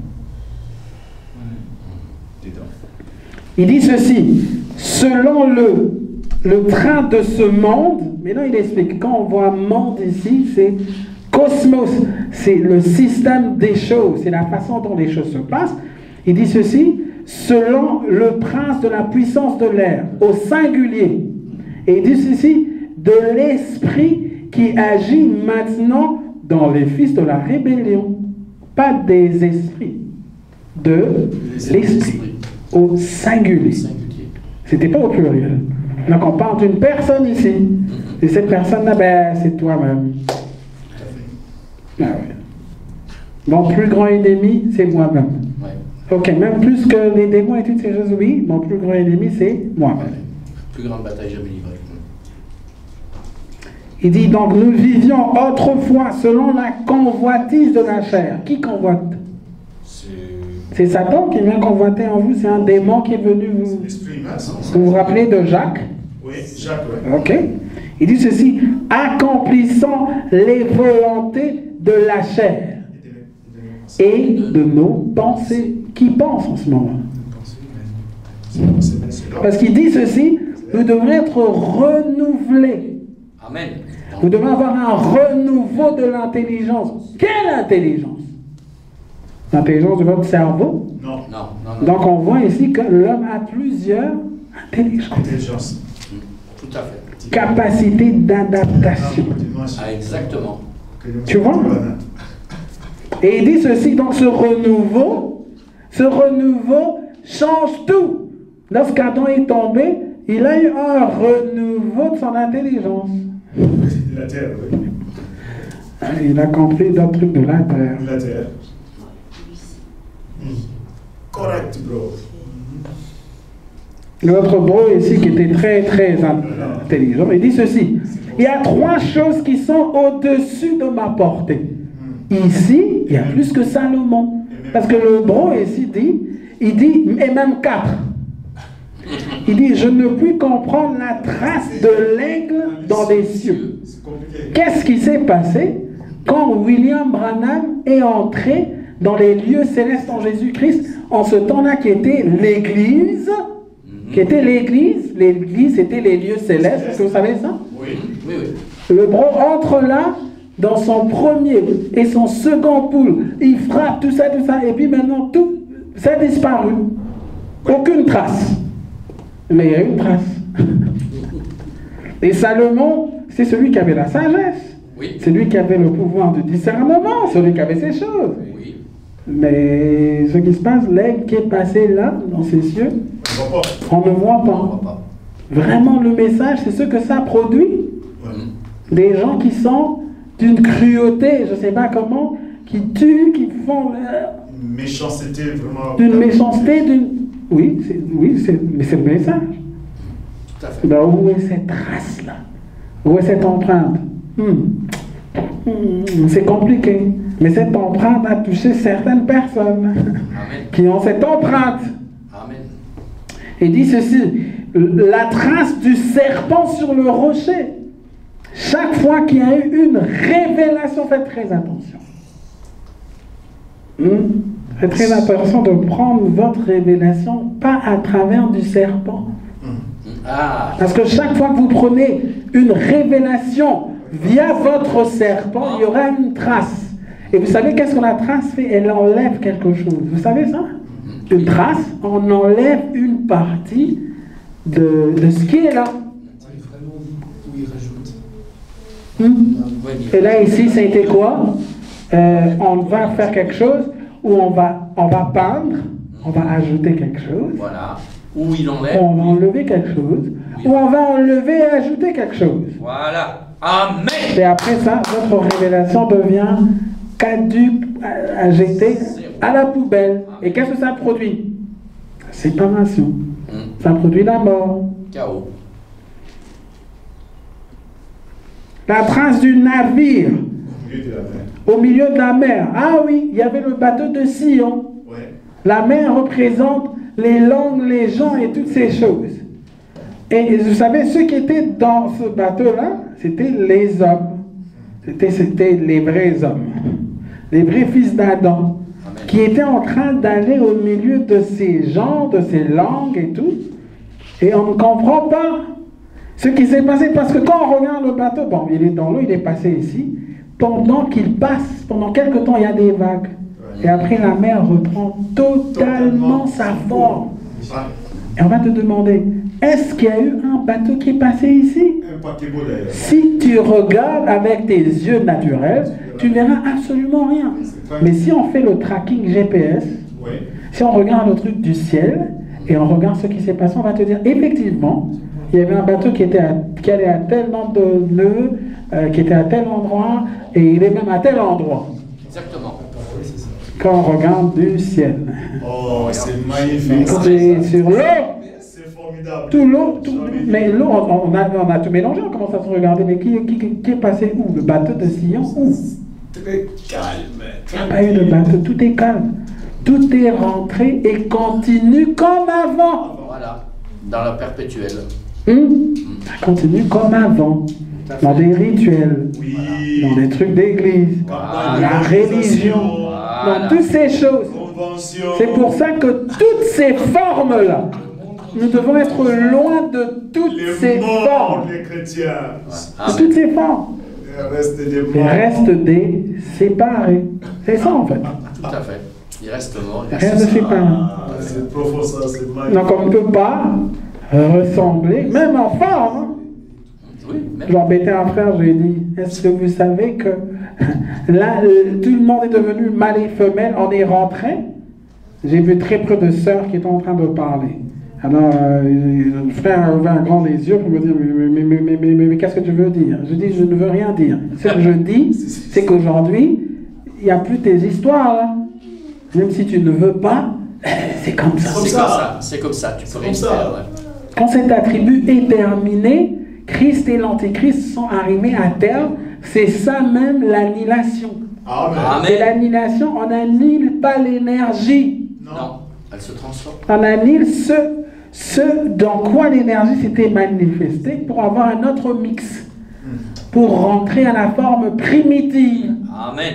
Il dit ceci, selon le, le train de ce monde, mais là il explique, quand on voit monde ici, c'est cosmos, c'est le système des choses, c'est la façon dont les choses se passent. Il dit ceci, selon le prince de la puissance de l'air, au singulier. Et il dit ceci, de l'esprit qui agit maintenant dans les fils de la rébellion. Pas des esprits, de l'esprit. Au singulier. Singulier. C'était pas au pluriel. Donc on parle d'une personne ici. Et cette personne-là, ben, c'est toi-même. Ah ouais. Mon plus grand ennemi, c'est moi-même. Ouais. Ok, même plus que les démons et toutes ces choses, oui, mon plus grand ennemi, c'est moi-même. Plus grande bataille jamais livrée. Il dit donc, nous vivions autrefois selon la convoitise de la chair. Qui convoite? C'est. C'est Satan qui vient convoiter en vous, c'est un démon qui est venu vous... L'esprit humain, ça. Vous vous rappelez de Jacques? Oui, Jacques, ouais. Ok. Il dit ceci, accomplissant les volontés de la chair et de nos pensées. Qui pense en ce moment? Parce qu'il dit ceci, nous devons être renouvelés. Amen. Nous devons avoir un renouveau de l'intelligence. Quelle intelligence? L'intelligence de votre cerveau. Non. Non, non, non. Donc on voit ici que l'homme a plusieurs intelligences. Intelligence. Tout à fait. Capacité d'adaptation. Ah, exactement. Tu vois? Et il dit ceci, donc ce renouveau, ce renouveau change tout. Lorsqu'Adam est tombé, il a eu un renouveau de son intelligence. De la terre, oui. Il a compris d'autres trucs de la terre. De la terre. Correct, bro. L'autre bro ici qui était très très intelligent, il dit ceci, il y a trois choses qui sont au-dessus de ma portée. Ici, il y a plus que Salomon. Parce que le bro ici dit, il dit, et même quatre. Il dit, je ne puis comprendre la trace de l'aigle dans les cieux. Qu'est-ce qui s'est passé quand William Branham est entré dans les lieux célestes en Jésus-Christ, en ce temps-là qui était l'Église, qui était l'Église, l'Église c'était les lieux célestes, est-ce que vous savez ça? Oui, oui, oui. Le bro entre là, dans son premier et son second poule, il frappe tout ça, tout ça, et puis maintenant tout, ça a disparu. Aucune trace. Mais il y a une trace. Et Salomon, c'est celui qui avait la sagesse. Oui. C'est lui qui avait le pouvoir de discernement, celui qui avait ces choses. Oui. Mais ce qui se passe, l'aigle qui est passé là, dans ces cieux, on ne voit On pas. voit pas. Vraiment, le message, c'est ce que ça produit. Mm. Des gens qui sont d'une cruauté, je ne sais pas comment, qui tuent, qui font euh, Méchanceté vraiment. d'une méchanceté, d'une... Oui, c'est, oui c'est, mais c'est le message. Tout à fait. Ben, où est cette trace-là? Où est cette empreinte? Hmm. Hmm, c'est compliqué. Mais cette empreinte a touché certaines personnes Amen. qui ont cette empreinte. Amen. Et dit ceci, la trace du serpent sur le rocher. Chaque fois qu'il y a eu une révélation, faites très attention. Hmm? Faites très attention de prendre votre révélation pas à travers du serpent. Ah. Parce que chaque fois que vous prenez une révélation via votre serpent, il y aura une trace. Et vous savez qu'est-ce que la trace fait? Elle enlève quelque chose. Vous savez ça? Une trace, on enlève une partie de, de ce qui est là. C'est vraiment où il rajoute. Hmm? Et là, ici, ça a été quoi? Euh, on va faire quelque chose où on va, on va peindre, on va ajouter quelque chose. Voilà. Où il enlève. On va enlever quelque chose, ou on va enlever et ajouter quelque chose. Voilà. Amen. Et après ça, votre révélation devient caduque, à, à jeter à la poubelle. Et qu'est-ce que ça produit? Séparation. Mm. Ça produit la mort. Chaos. La trace du navire Au milieu de la mer. au milieu de la mer. Ah oui, il y avait le bateau de Sion. Ouais. La mer représente les langues, les gens et toutes ces choses. Et vous savez, ceux qui étaient dans ce bateau-là, c'était les hommes. C'était, c'était les vrais hommes. Les vrais fils d'Adam. Amen. Qui étaient en train d'aller au milieu de ces gens, de ces langues et tout. Et on ne comprend pas ce qui s'est passé. Parce que quand on regarde le bateau, bon, il est dans l'eau, il est passé ici. Pendant qu'il passe, pendant quelque temps, il y a des vagues. Et après, la mer reprend totalement sa forme. Et on va te demander, est-ce qu'il y a eu un bateau qui est passé ici? Un paquebot d'ailleurs. Si tu regardes avec tes yeux naturels, tu verras absolument rien. Mais si on fait le tracking G P S, Ouais. si on regarde le truc du ciel, et on regarde ce qui s'est passé, on va te dire, effectivement, il y avait un bateau qui, était à, qui allait à tel nombre de nœuds, euh, qui était à tel endroit, et il est même à tel endroit. Exactement. Quand on regarde du ciel. Oh, c'est magnifique. C'est sur l'eau. C'est formidable. Tout l'eau, tout- mais l'eau, on, on a, on a tout mélangé, on commence à se regarder, mais qui, qui, qui est passé où? Le bateau de Sion, où? Très calme. Il n'y a pas eu de bateau, tout est calme. Tout est rentré et continue comme avant. Voilà. Dans la perpétuelle. Hum? Ça continue comme avant. Dans des rituels, Oui. dans des trucs d'église, Campagne la religion, Voilà. dans toutes ces choses. Convention. C'est pour ça que toutes ces formes-là, nous devons être loin de toutes Les ces morts, formes. les chrétiens. De Amen. toutes ces formes. Il reste des Il morts. reste des séparés. C'est ça en fait. Tout à fait. Il reste mort. Il Rien reste de séparé. Ah, c'est profond ça, c'est magnifique. Donc on ne peut pas ressembler, même en forme. Hein. Oui, même. J'ai embêté un frère, je lui ai dit, est-ce que vous savez que là, euh, tout le monde est devenu mâle et femelle, on est rentré. J'ai vu très peu de sœurs qui étaient en train de parler. Alors, euh, le frère a ouvert un grand les yeux pour me dire, mais, mais, mais, mais, mais, mais, mais qu'est-ce que tu veux dire? Je dis, je ne veux rien dire. Ce que je dis, c'est qu'aujourd'hui, il n'y a plus tes histoires là. Même si tu ne veux pas, c'est comme ça. C'est comme ça. C'est comme ça. Tu peux rien comme ça. faire. Ouais. Quand cet attribut est terminé, Christ et l'Antéchrist sont arrivés à terme. C'est ça même l'annihilation. Amen. Amen. Et l'annihilation, on n'annule pas l'énergie. Non. Non. Elle se transforme. On annule ce, ce dans quoi l'énergie s'était manifestée pour avoir un autre mix. Pour rentrer à la forme primitive. Amen.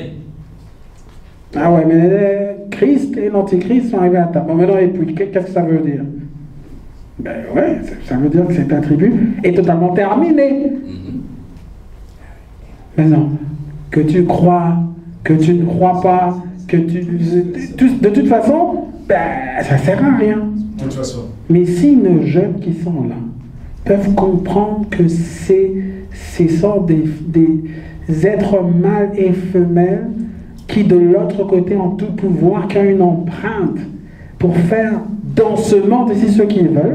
Ah ouais, mais euh, Christ et l'Antichrist sont arrivés à table. Bon, maintenant, et puis, qu'est-ce que ça veut dire? Ben ouais, ça, ça veut dire que cet attribut est totalement terminé. Mhm. Mais non. que tu crois, que tu ne crois pas, que tu... De toute façon, ben, ça ne sert à rien. De toute façon. Mais si nos jeunes qui sont là peuvent comprendre que c'est ces sortes des, des êtres mâles et femelles qui de l'autre côté ont tout pouvoir, qui ont une empreinte pour faire dans ce monde ici ce qu'ils veulent,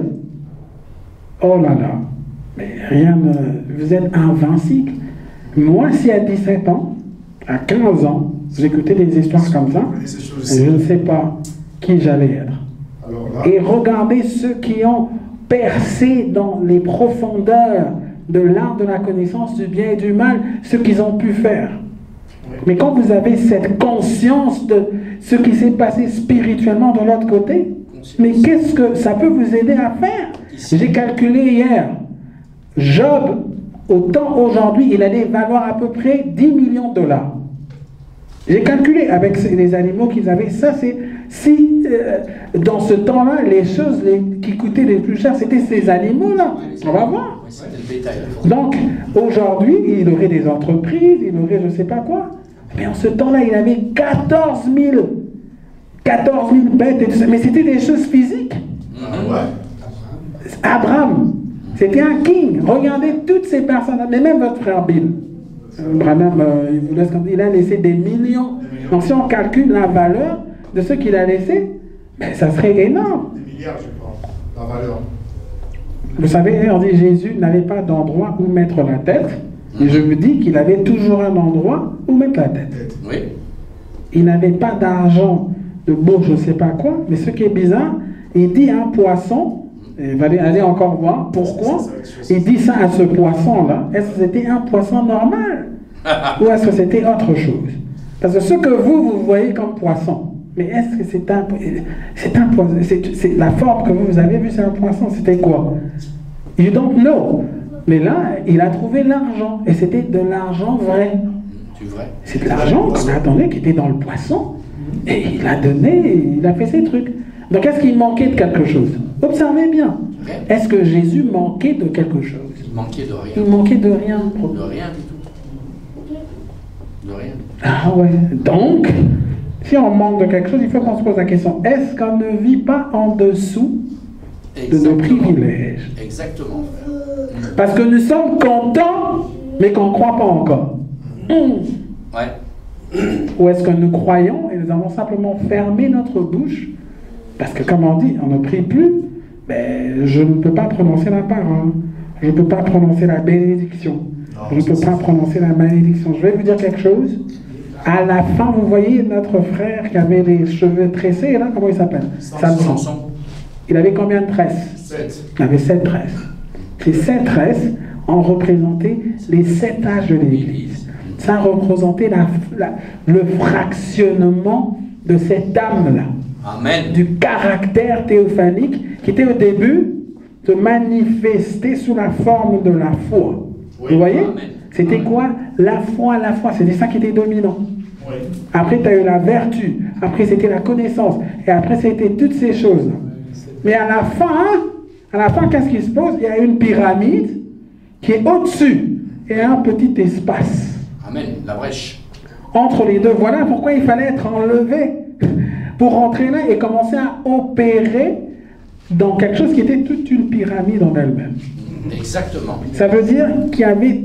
oh là là, mais rien ne... Vous êtes invincible. Moi, si à dix-sept ans, à quinze ans, j'écoutais des histoires comme ça, je ne sais pas qui j'allais être. Alors là, Et regardez ceux qui ont percé dans les profondeurs de l'art de la connaissance du bien et du mal, ce qu'ils ont pu faire. Mais quand vous avez cette conscience de ce qui s'est passé spirituellement de l'autre côté, mais qu'est-ce que ça peut vous aider à faire? J'ai calculé hier, Job, au temps aujourd'hui, il allait valoir à peu près dix millions de dollars. J'ai calculé avec les animaux qu'ils avaient. Ça, c'est si euh, dans ce temps-là, les choses les, qui coûtaient les plus cher, c'était ces animaux-là. On va voir. Donc, aujourd'hui, il aurait des entreprises, il aurait je ne sais pas quoi. Mais en ce temps-là, il avait quatorze mille bêtes et tout ça. Mais c'était des choses physiques. ouais. Abraham, c'était un king. Regardez toutes ces personnes-là, mais même votre frère Bill. Branham, euh, il, vous laisse, il a laissé des millions. Donc si on calcule la valeur de ce qu'il a laissé, ben, ça serait énorme. Des milliards, je crois, la valeur. Vous savez, on dit Jésus n'avait pas d'endroit où mettre la tête. Et je vous dis qu'il avait toujours un endroit où mettre la tête. Oui. Il n'avait pas d'argent, de beau je ne sais pas quoi. Mais ce qui est bizarre, il dit à un poisson, et vous allez aller encore voir pourquoi, il dit ça à ce poisson-là. Est-ce que c'était un poisson normal ou est-ce que c'était autre chose? Parce que ce que vous, vous voyez comme poisson, mais est-ce que c'est un, c'est un poisson, c'est, c'est la forme que vous, vous avez vue, c'est un poisson, c'était quoi? You don't know. Mais là, il a trouvé l'argent, et c'était de l'argent vrai. C'est vrai. C'est de l'argent qu'on attendait, qui était dans le poisson, et il a donné, il a fait ses trucs. Donc est-ce qu'il manquait de quelque chose? Observez bien. Est-ce que Jésus manquait de quelque chose? Il manquait de rien. Il manquait de rien. De rien du tout. De rien. Ah ouais. Donc, si on manque de quelque chose, il faut qu'on se pose la question, est-ce qu'on ne vit pas en dessous de nos privilèges? Exactement. Parce que nous sommes contents, mais qu'on ne croit pas encore. Hum. Ouais. Ou est-ce que nous croyons et nous avons simplement fermé notre bouche? Parce que comme on dit, on ne prie plus, mais je ne peux pas prononcer la parole. Je ne peux pas prononcer la bénédiction. Je ne peux pas prononcer la malédiction. Je vais vous dire quelque chose. À la fin, vous voyez notre frère qui avait les cheveux tressés, là, comment il s'appelle? Samson. Il avait combien de tresses? Sept. Il avait sept tresses. Ces sept tresses ont représenté les sept âges de l'Église. Ça représentait la, la, le fractionnement de cette âme-là. Amen. Du caractère théophanique qui était au début de manifester sous la forme de la foi. Oui. Vous voyez? Amen. C'était quoi? La foi, la foi. C'était ça qui était dominant. Oui. Après, tu as eu la vertu. Après, c'était la connaissance. Et après, c'était toutes ces choses-là. Mais à la fin, à la fin, qu'est-ce qui se pose? Il y a une pyramide qui est au-dessus et un petit espace. Amen. La brèche. Entre les deux, voilà pourquoi il fallait être enlevé pour rentrer là et commencer à opérer dans quelque chose qui était toute une pyramide en elle-même. Exactement. Ça veut dire qu'il y avait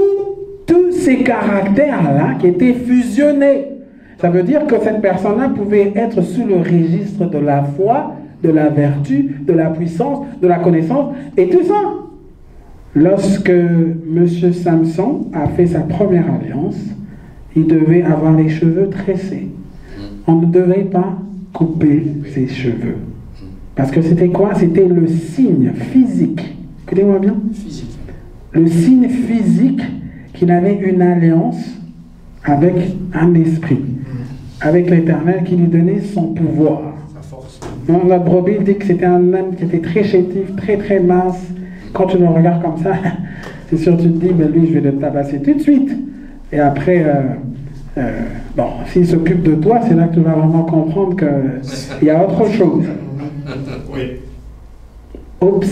tous ces caractères-là qui étaient fusionnés. Ça veut dire que cette personne-là pouvait être sous le registre de la foi, de la vertu, de la puissance, de la connaissance, et tout ça. Lorsque M. Samson a fait sa première alliance, il devait avoir les cheveux tressés. On ne devait pas couper ses cheveux. Parce que c'était quoi? C'était le signe physique. Écoutez-moi bien. Physique. Le signe physique qu'il avait une alliance avec un esprit, avec l'Éternel qui lui donnait son pouvoir. Sa force. Notre brebis dit que c'était un homme qui était très chétif, très très mince. Quand tu le regardes comme ça, c'est sûr tu te dis, mais lui je vais le tabasser tout de suite. Et après, euh, euh, bon, s'il s'occupe de toi, c'est là que tu vas vraiment comprendre qu'il y a autre chose. Oui.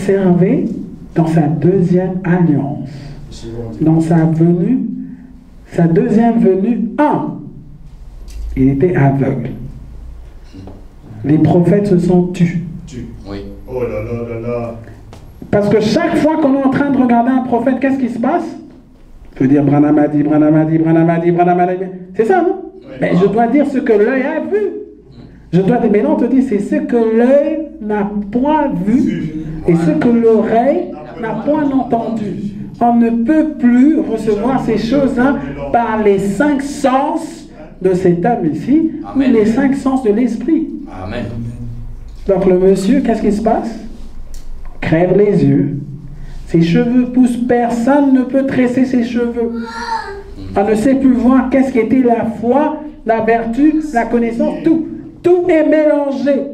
Observez dans sa deuxième alliance, dans sa venue, sa deuxième venue, un, il était aveugle. Les prophètes se sont tus. Tu. Oui. Oh là là là là. Parce que chaque fois qu'on est en train de regarder un prophète, qu'est-ce qui se passe? Il faut dire Branham a dit, Branham a dit, Branham a dit, Branham a dit. C'est ça, non? Oui. Mais je dois dire ce que l'œil a vu. Je dois dire, mais non, on te dit, c'est ce que l'œil n'a point vu et ce que l'oreille n'a point entendu. On ne peut plus recevoir ces choses-là par les cinq sens de cet homme ici, Amen. ou les cinq sens de l'esprit. Amen. Donc le monsieur, qu'est-ce qui se passe? Crève les yeux. Ses cheveux poussent, personne ne peut tresser ses cheveux. On ne sait plus voir qu'est-ce qui était la foi, la vertu, la connaissance, tout. Tout est mélangé.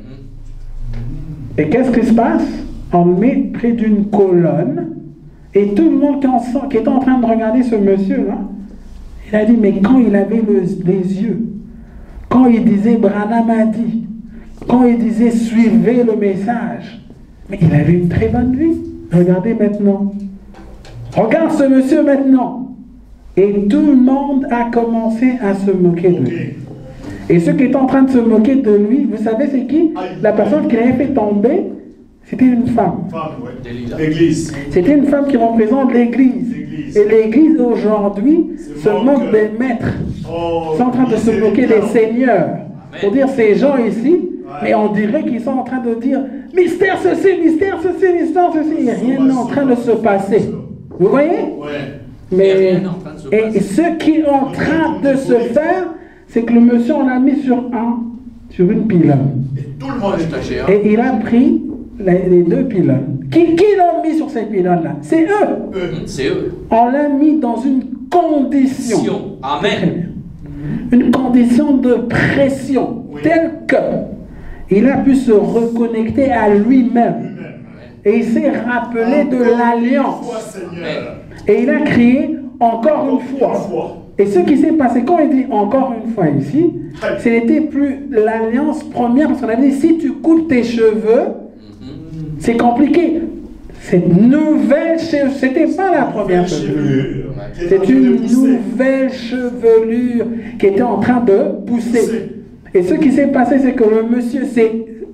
Et qu'est-ce qui se passe? On le met près d'une colonne et tout le monde qui, en, qui était en train de regarder ce monsieur-là, il a dit, mais quand il avait le, les yeux, quand il disait Branham a dit, quand il disait suivez le message, mais il avait une très bonne vie. Regardez maintenant. Regarde ce monsieur maintenant. Et tout le monde a commencé à se moquer de lui. Et ceux qui étaient en train de se moquer de lui, vous savez c'est qui? La personne qui l'avait fait tomber, c'était une femme. Femme, ouais. L'église. C'était une femme qui représente l'église. Et l'église aujourd'hui se moque des maîtres. Oh, Ils sont en train de se moquer des seigneurs. Pour dire ces gens ici, mais on dirait qu'ils sont en train de dire mystère ceci, mystère ceci, mystère ceci. Il n'y a rien en train de se passer. Vous voyez? Ouais. Mais rien en train de se et passer. ce qui est en train de se faire, c'est que le monsieur on l'a mis sur un, sur une pylône. Et tout le monde est Stagiaire. Et il a pris les, les deux pylônes. Qui, qui l'ont mis sur ces pylônes-là? C'est eux. eux. C'est eux. On l'a mis dans une condition. Sion. Amen. Une condition de pression, Oui. telle que il a pu se reconnecter à lui-même. Lui-même. Et il s'est rappelé de Encore l'alliance. une fois, Seigneur. Et il a crié encore une fois. fois. Et ce qui s'est passé, quand il dit encore une fois ici, ce n'était plus l'alliance première, parce qu'on avait dit, si tu coupes tes cheveux, c'est compliqué. Cette nouvelle chevelure, c'était pas la première chevelure. C'est une nouvelle chevelure qui était en train de pousser. Et ce qui s'est passé, c'est que le monsieur, c'est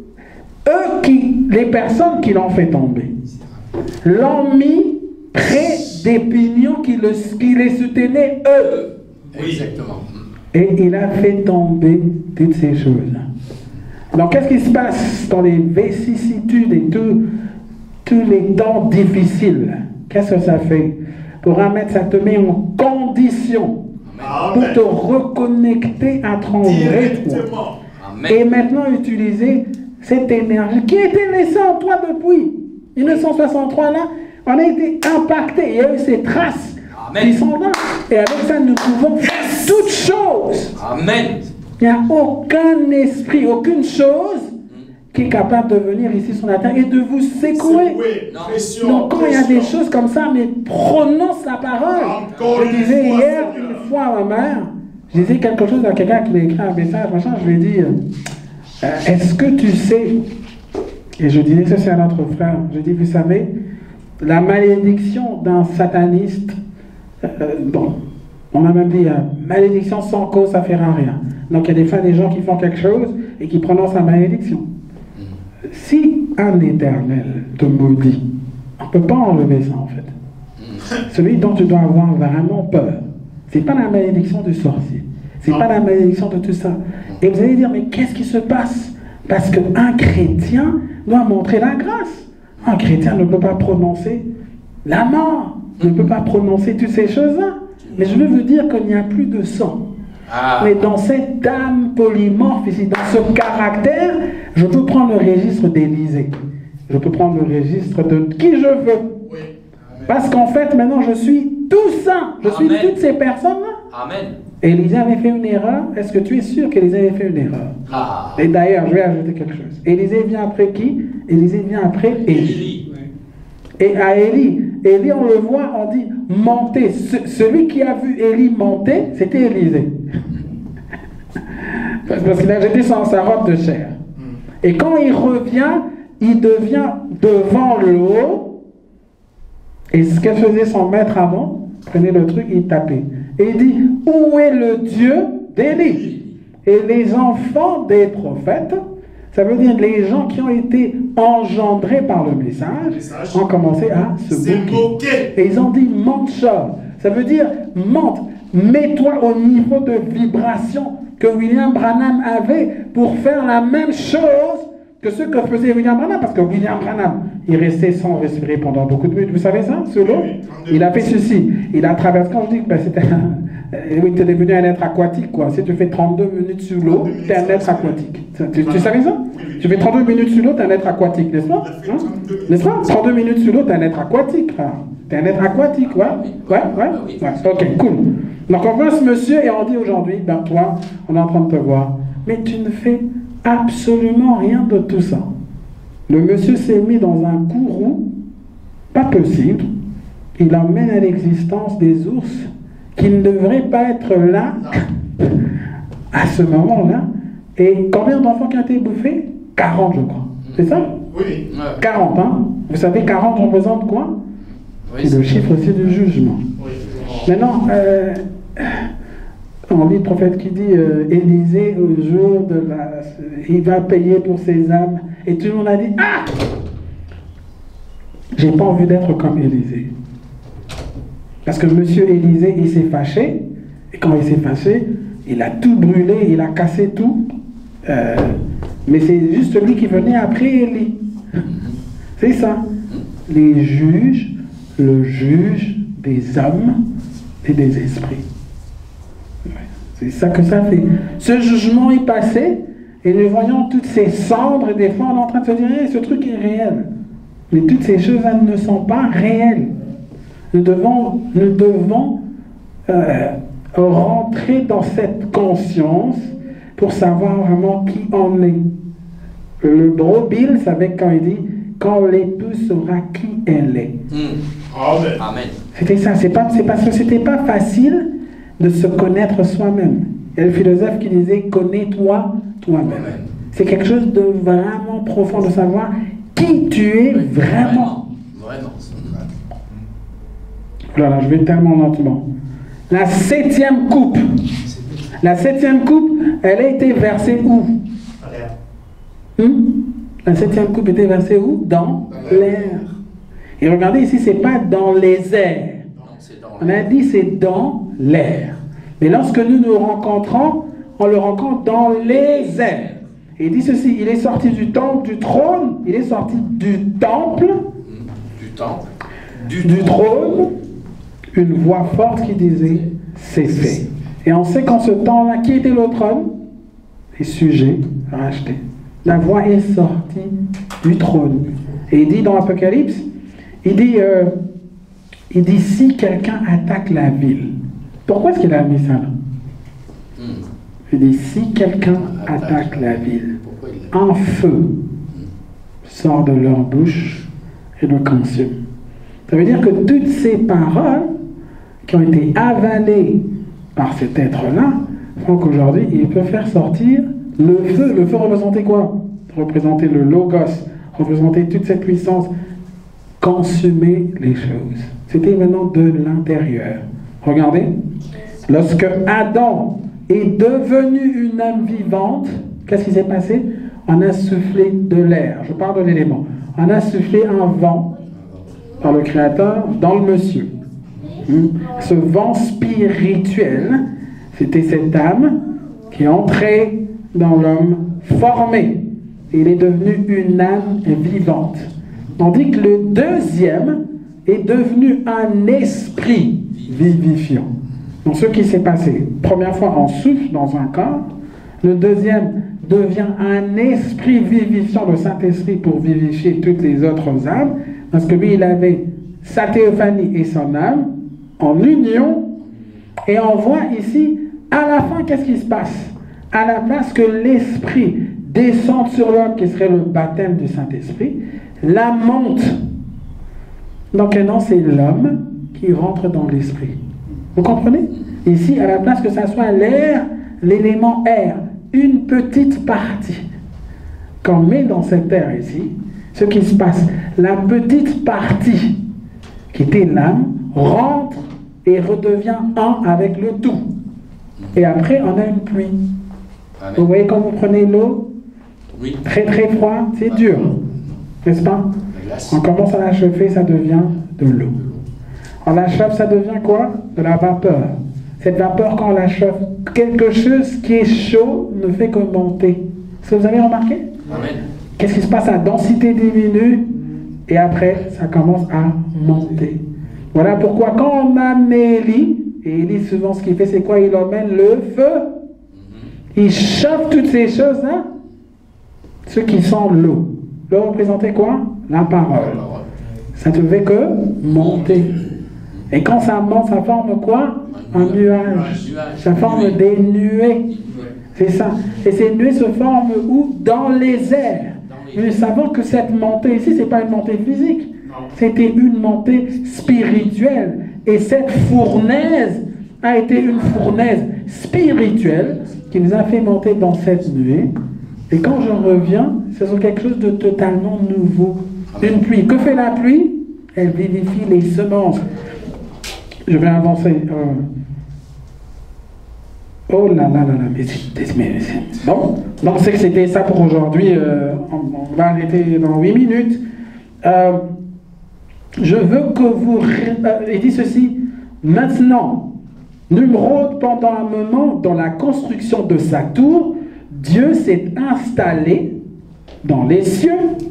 eux qui, les personnes qui l'ont fait tomber, l'ont mis près des pignons qui, le, qui les soutenaient eux. Exactement. Et il a fait tomber toutes ces choses. Donc, qu'est-ce qui se passe dans les vicissitudes et tout, tous les temps difficiles? Qu'est-ce que ça fait? Pour un maître, ça te met en condition pour te reconnecter à ton vrai toi. Amen. Et maintenant, utiliser cette énergie qui était laissée en toi depuis mille neuf cent soixante-trois. Là, on a été impacté. Il y a eu ces traces Amen. qui sont là. Et avec ça, nous pouvons faire toutes choses. Amen. Il n'y a aucun esprit, aucune chose qui est capable de venir ici sur la terre et de vous secouer. Pression, Donc quand il y a des pression. choses comme ça, mais prononce la parole. Encore Je une disais fois, hier, Seigneur. une fois à ma mère, je disais quelque chose à quelqu'un qui m'a écrit un message, machin, je lui ai dit, euh, est-ce que tu sais, et je disais ça c'est à notre frère, je dis, vous savez, la malédiction d'un sataniste, euh, bon, on a même dit, euh, malédiction sans cause, ça ne fera rien. Donc il y a des fois des gens qui font quelque chose et qui prononcent la malédiction. Si un éternel te maudit, on ne peut pas enlever ça en fait. Celui dont tu dois avoir vraiment peur, ce n'est pas la malédiction du sorcier, ce n'est pas la malédiction de tout ça. Et vous allez dire, mais qu'est-ce qui se passe? Parce qu'un chrétien doit montrer la grâce. Un chrétien ne peut pas prononcer la mort, ne peut pas prononcer toutes ces choses-là. Mais je veux vous dire qu'il n'y a plus de sang. Ah. Mais dans cette âme polymorphe ici, dans ce caractère, je peux prendre le registre d'Élisée. Je peux prendre le registre de qui je veux. Oui. Parce qu'en fait, maintenant, je suis tout ça. Je suis Amen. toutes ces personnes-là. Amen. Élisée avait fait une erreur. Est-ce que tu es sûr qu'Élisée avait fait une erreur? Ah. Et d'ailleurs, je vais ajouter quelque chose. Élisée vient après qui? Élisée vient après Élie. Élie. Et à Élie, Élie, on le voit, on dit monter. Ce- celui qui a vu Élie monter, c'était Élisée. Parce parce qu'il a jeté sa, sa robe de chair. Et quand il revient, il devient devant le haut. Et ce que faisait son maître avant, prenait le truc, il tapait. Et il dit, où est le Dieu d'Élie? Et les enfants des prophètes, ça veut dire les gens qui ont été engendrés par le message, ont commencé à se moquer. Et ils ont dit, monte-chor. Ça veut dire, monte, mets-toi au niveau de vibration que William Branham avait pour faire la même chose que ce que faisait William Branham, parce que William Branham, il restait sans respirer pendant beaucoup de minutes. Vous savez ça, sous l'eau? Il a fait ceci. Il a traversé, quand je dis que ben, c'était un, oui, tu es devenu un être aquatique, quoi. Si tu fais trente-deux minutes sous l'eau, tu es un être aquatique. Tu, tu savais ça? Tu fais trente-deux minutes sous l'eau, tu es un être aquatique, n'est-ce pas? Hein? N'est-ce pas? trente-deux minutes sous l'eau, tu es un être aquatique. Tu es un être aquatique, ouais? Ouais, ouais? Ouais. Ok, cool. Donc on voit ce monsieur et on dit aujourd'hui, ben toi, on est en train de te voir, mais tu ne fais absolument rien de tout ça. Le monsieur s'est mis dans un courroux, pas possible. Il emmène à l'existence des ours qui ne devraient pas être là à ce moment-là. Et combien d'enfants qui ont été bouffés? quarante, je crois. C'est ça? Oui. quarante, hein? Vous savez, quarante représente quoi? Oui, c'est le chiffre aussi du jugement. Oui. Maintenant, euh, on lit le prophète qui dit euh, Élisée, au jour de la. Il va payer pour ses âmes. Et tout le monde a dit ah! J'ai pas envie d'être comme Élisée. Parce que monsieur Élisée, il s'est fâché. Et quand il s'est fâché, il a tout brûlé, il a cassé tout. Euh, mais c'est juste lui qui venait après Élie. C'est ça. Les juges, le juge des hommes et des esprits. C'est ça que ça fait. Ce jugement est passé et nous voyons toutes ces cendres et des fois on est en train de se dire hey, ce truc est réel. Mais toutes ces choses ne sont pas réelles. Nous devons, nous devons euh, rentrer dans cette conscience pour savoir vraiment qui on est. Le bro Bill savait quand il dit quand l'épouse saura qui elle est. Mmh. Amen. Amen. C'était ça. C'est pas, c'est parce que c'était pas facile de se connaître soi-même. Il y a le philosophe qui disait connais-toi toi-même. C'est quelque chose de vraiment profond de savoir qui tu es vraiment. Vraiment. Voilà, je vais tellement lentement. La septième coupe. La septième coupe, elle a été versée où? Hum? La septième coupe était versée où? Dans l'air. Et regardez ici, c'est pas dans les airs. On a dit c'est dans l'air. Mais lorsque nous nous rencontrons, on le rencontre dans les airs. Et il dit ceci, il est sorti du temple, du trône, il est sorti du temple, du temple, du, du trône, une voix forte qui disait, c'est fait. Et on sait qu'en ce temps-là, qui était le trône? Les sujets rachetés. La voix est sortie du trône. Et il dit dans l'Apocalypse, il dit, euh, il dit si quelqu'un attaque la ville. Pourquoi est-ce qu'il a mis ça là? mm. Il dit si quelqu'un attaque, attaque la ville, un feu mm. sort de leur bouche et le consume. Ça veut dire que toutes ces paroles qui ont été avalées par cet être-là font qu'aujourd'hui il peut faire sortir le feu. Le feu représentait quoi? Représentait le logos, représentait toute cette puissance. Consumer les choses. C'était maintenant de l'intérieur. Regardez, lorsque Adam est devenu une âme vivante, qu'est-ce qui s'est passé? On a soufflé de l'air. Je parle de l'élément. On a soufflé un vent par le Créateur dans le monsieur. Ce vent spirituel, c'était cette âme qui est entrée dans l'homme formé. Et il est devenu une âme vivante. Tandis que le deuxième est devenu un esprit vivifiant. Donc ce qui s'est passé, première fois on souffle dans un corps, le deuxième devient un esprit vivifiant, le Saint-Esprit pour vivifier toutes les autres âmes, parce que lui il avait sa théophanie et son âme en union, et on voit ici, à la fin qu'est-ce qui se passe? À la place que l'esprit descende sur l'homme, qui serait le baptême du Saint-Esprit, l'âme monte. Donc maintenant, c'est l'homme qui rentre dans l'esprit. Vous comprenez? Ici, à la place que ça soit l'air, l'élément air, une petite partie qu'on met dans cet air ici, ce qui se passe, la petite partie qui était l'âme rentre et redevient un avec le tout. Et après, on a une pluie. Amen. Vous voyez quand vous prenez l'eau, Oui. très très froid, c'est Ah. dur, n'est-ce pas? La glace. On commence à la chauffer, ça devient de l'eau. On la chauffe, ça devient quoi? De la vapeur. Cette vapeur, quand on la chauffe, quelque chose qui est chaud ne fait que monter. Est-ce que vous avez remarqué? Amen. Qu'est-ce qui se passe? La densité diminue et après, ça commence à monter. Voilà pourquoi quand on amène Élie, et Élie souvent ce qu'il fait, c'est quoi? Il emmène le feu. Il chauffe toutes ces choses-là, ce qui sont l'eau. L'eau représentait quoi? La parole. Alors, Ça ne fait que monter. Et quand ça monte, ça forme quoi? Un nuage. Ça forme des nuées. C'est ça. Et ces nuées se forment où? Dans les airs. Mais nous savons que cette montée ici, ce n'est pas une montée physique. C'était une montée spirituelle. Et cette fournaise a été une fournaise spirituelle qui nous a fait monter dans cette nuée. Et quand je reviens, c'est sur quelque chose de totalement nouveau. Une pluie. Que fait la pluie? Elle vivifie les semences. Je vais avancer. Euh... Oh là là là là, mais c'est... mais c'est- Bon, donc c'est que c'était ça pour aujourd'hui. Euh, on, on va arrêter dans huit minutes. Euh, je veux que vous... ré- euh, il dit ceci. Maintenant, Nimrod, pendant un moment, dans la construction de sa tour, Dieu s'est installé dans les cieux.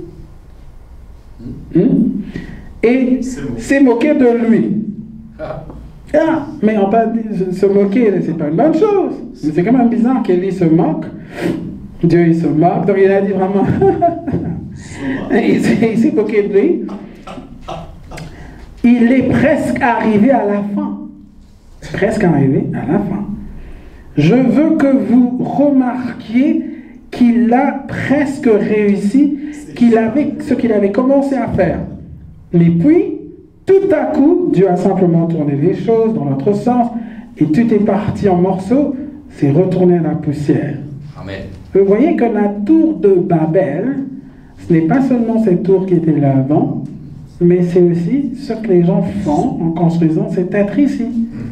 Hmm? Et s'est moqué de lui. ah, Ah, mais on va se moquer, c'est pas une bonne chose. Mais c'est quand même bizarre qu'Élie se moque. Dieu, il se moque. Donc il a dit vraiment... il s'est il s'est moqué de lui. Il est presque arrivé à la fin. Presque arrivé à la fin. Je veux que vous remarquiez qu'il a presque réussi qu'il avait, ce qu'il avait commencé à faire. Mais puis, tout à coup, Dieu a simplement tourné les choses dans l'autre sens et tout est parti en morceaux, c'est retourné à la poussière. Amen. Vous voyez que la tour de Babel, ce n'est pas seulement cette tour qui était là avant, mais c'est aussi ce que les gens font en construisant cet être ici.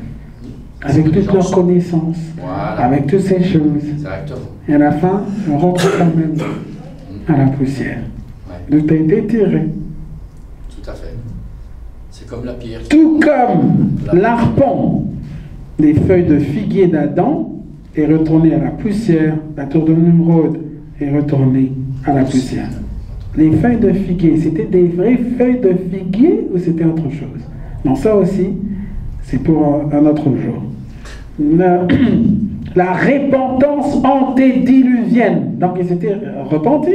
Avec toutes leurs connaissances, Voilà. avec toutes ces choses. Exactement. Et à la fin, on rentre quand même à la poussière. Ouais. Tout a été tiré. Tout à fait. C'est comme la pierre. qui- Tout comme l'arpent des feuilles de figuier d'Adam est retourné à la poussière, la tour de Nimrod est retournée à la poussière. Les feuilles de figuier, c'était des vraies feuilles de figuier ou c'était autre chose? Non, ça aussi, c'est pour un autre jour. La, la repentance antédiluvienne. Donc, il s'était repenti.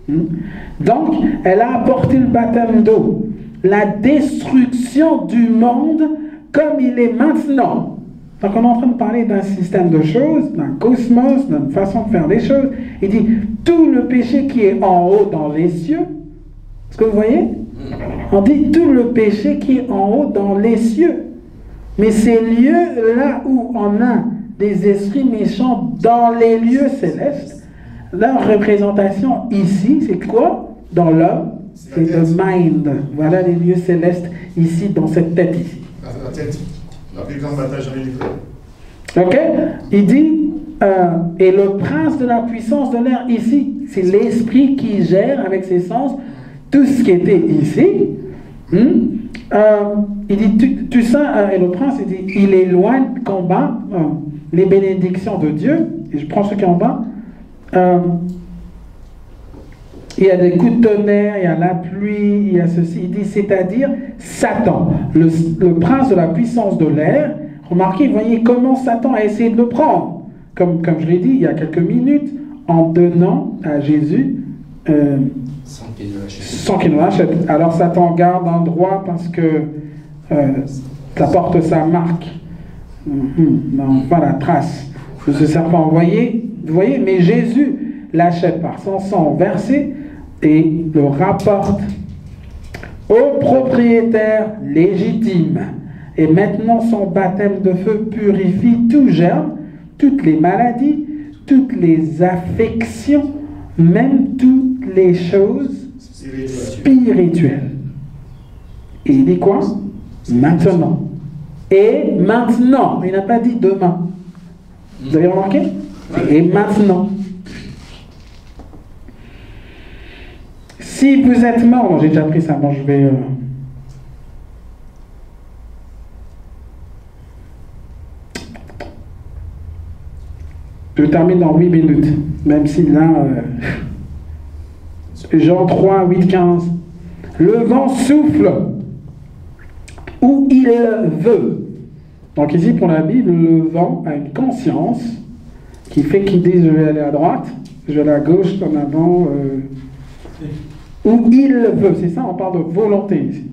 Donc, elle a apporté le baptême d'eau. La destruction du monde comme il est maintenant. Donc, on est en train de parler d'un système de choses, d'un cosmos, d'une façon de faire les choses. Il dit, tout le péché qui est en haut dans les cieux, est-ce que vous voyez? On dit tout le péché qui est en haut dans les cieux. Mais ces lieux là où on a des esprits méchants dans les lieux célestes, leur représentation ici, c'est quoi? Dans l'homme, c'est le mind. Voilà les lieux célestes ici, dans cette tête ici. La tête. La plus grande bataille jamais livrée. Ok? Il dit, euh, et le prince de la puissance de l'air ici, c'est l'esprit qui gère avec ses sens tout ce qui était ici. Hmm? Euh, il dit, tu, tu sais, euh, et le prince, il dit, il éloigne qu'en bas euh, les bénédictions de Dieu. Et je prends ce qui est en bas. Euh, il y a des coups de tonnerre, il y a la pluie, il y a ceci. Il dit, c'est-à-dire Satan, le, le prince de la puissance de l'air. Remarquez, voyez comment Satan a essayé de le prendre. Comme, comme je l'ai dit il y a quelques minutes, en donnant à Jésus euh, Sans qu'il ne l'achète. sans qu'il ne l'achète. Alors Satan garde un droit parce que euh, ça porte sa marque. Mm-hmm. On voit la trace de ce serpent. Vous voyez, vous voyez, mais Jésus l'achète par son sang versé et le rapporte au propriétaire légitime. Et maintenant, son baptême de feu purifie tout germe, toutes les maladies, toutes les affections, même toutes les choses spirituelles. Et il dit quoi? Maintenant. Et maintenant, il n'a pas dit demain. Vous avez remarqué? Et maintenant. Si vous êtes mort, bon, j'ai déjà pris ça, bon, je vais... Euh... Je termine dans huit minutes, même si là... Euh... Jean trois, huit, quinze. Le vent souffle où il veut. Donc ici, pour la Bible, le vent a une conscience qui fait qu'il dit je vais aller à droite, je vais aller à gauche, en avant, euh, où il veut. C'est ça, on parle de volonté ici.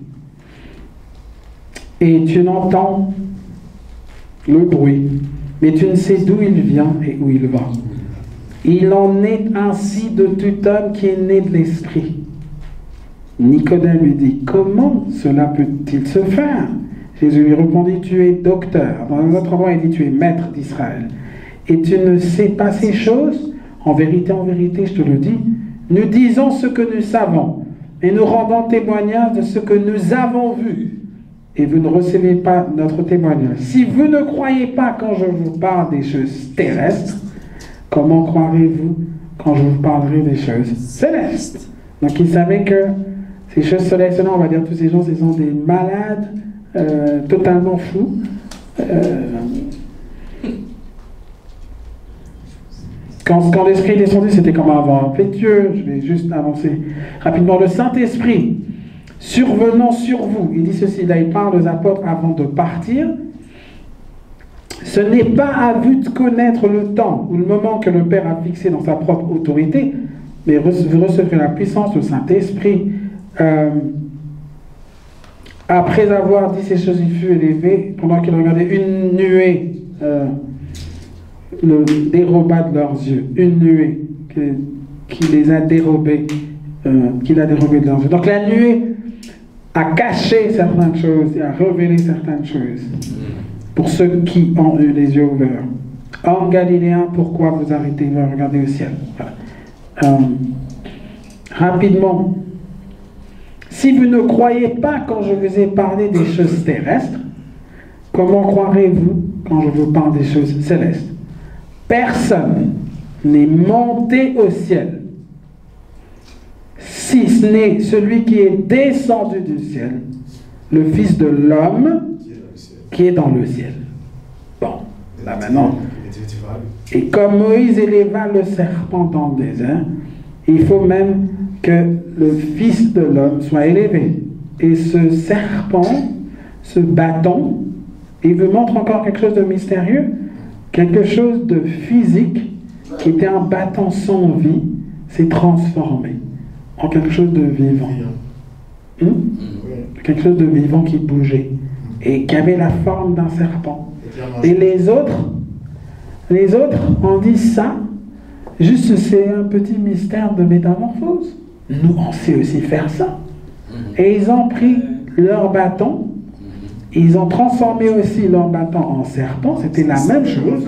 Et tu n'entends le bruit, mais tu ne sais d'où il vient et où il va. Il en est ainsi de tout homme qui est né de l'esprit. Nicodème lui dit, comment cela peut-il se faire? Jésus lui répondit, tu es docteur. Dans un autre endroit, il dit, tu es maître d'Israël. Et tu ne sais pas ces choses? En vérité, en vérité, je te le dis, nous disons ce que nous savons, et nous rendons témoignage de ce que nous avons vu. Et vous ne recevez pas notre témoignage. Si vous ne croyez pas quand je vous parle des choses terrestres, comment croirez-vous quand je vous parlerai des choses célestes? Donc il savait que ces choses célestes, on va dire tous ces gens, ce sont des malades, euh, totalement fous. Euh, quand quand l'Esprit est descendu, c'était comme un vent impétueux. Je vais juste avancer rapidement. Le Saint-Esprit, survenant sur vous, il dit ceci, là il parle aux apôtres avant de partir. Ce n'est pas à vous de connaître le temps ou le moment que le Père a fixé dans sa propre autorité, mais vous recevrez la puissance du Saint-Esprit. Euh, après avoir dit ces choses, il fut élevé, pendant qu'il regardait une nuée, euh, le déroba de leurs yeux, une nuée qui, qui les a dérobés, euh, qui l'a dérobé de leurs yeux. Donc la nuée a caché certaines choses et a révélé certaines choses. Pour ceux qui ont eu les yeux ouverts. Hommes galiléens, pourquoi vous arrêtez de regarder au ciel? Voilà. Euh, rapidement, si vous ne croyez pas quand je vous ai parlé des choses terrestres, comment croirez-vous quand je vous parle des choses célestes? Personne n'est monté au ciel, si ce n'est celui qui est descendu du ciel, le Fils de l'homme, qui est dans le ciel. Bon, là maintenant. Et comme Moïse éleva le serpent dans le désert, il faut même que le Fils de l'homme soit élevé. Et ce serpent, ce bâton, il vous montre encore quelque chose de mystérieux, quelque chose de physique, qui était un bâton sans vie, s'est transformé en quelque chose de vivant. Hum? Quelque chose de vivant qui bougeait et qui avait la forme d'un serpent. Et les autres, les autres ont dit ça, juste c'est un petit mystère de métamorphose. Nous, on sait aussi faire ça. Et ils ont pris leur bâton, ils ont transformé aussi leur bâton en serpent, c'était la même chose.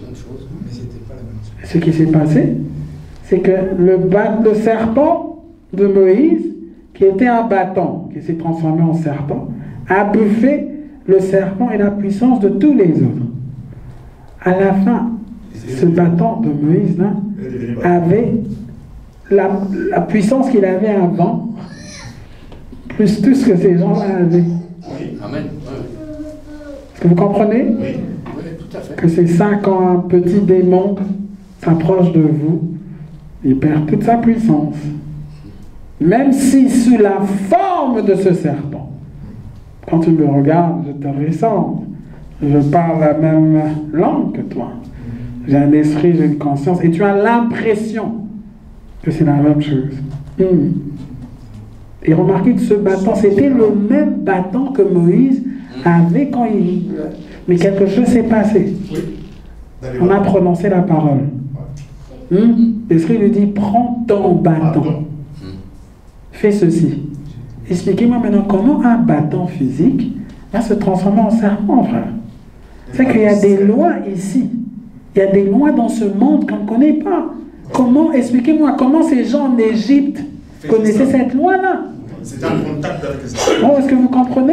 Ce qui s'est passé, c'est que le, le serpent de Moïse, qui était un bâton, qui s'est transformé en serpent, a bouffé le serpent et la puissance de tous les autres. À la fin, ce bâton de Moïse là, avait la, la puissance qu'il avait avant, plus tout ce que ces gens-là avaient. Amen. Est-ce que vous comprenez? Oui, oui, tout à fait. Que c'est ça quand un petit démon s'approche de vous, il perd toute sa puissance. Même si sous la forme de ce serpent. Quand tu me regardes, je te ressemble. Je parle la même langue que toi. J'ai un esprit, j'ai une conscience. Et tu as l'impression que c'est la même chose. Mmh. Et remarquez que ce bâton, c'était le même bâton que Moïse avait quand il... Mais quelque chose s'est passé. On a prononcé la parole. Mmh. L'esprit lui dit, prends ton bâton. Fais ceci. Expliquez-moi maintenant comment un bâton physique va se transformer en serpent, frère. C'est qu'il y a des lois ici. Il y a des lois dans ce monde qu'on ne connaît pas. Comment, expliquez-moi, comment ces gens en Égypte connaissaient cette loi-là? C'est un contact avec ça. Oh, est-ce que vous comprenez? Oui.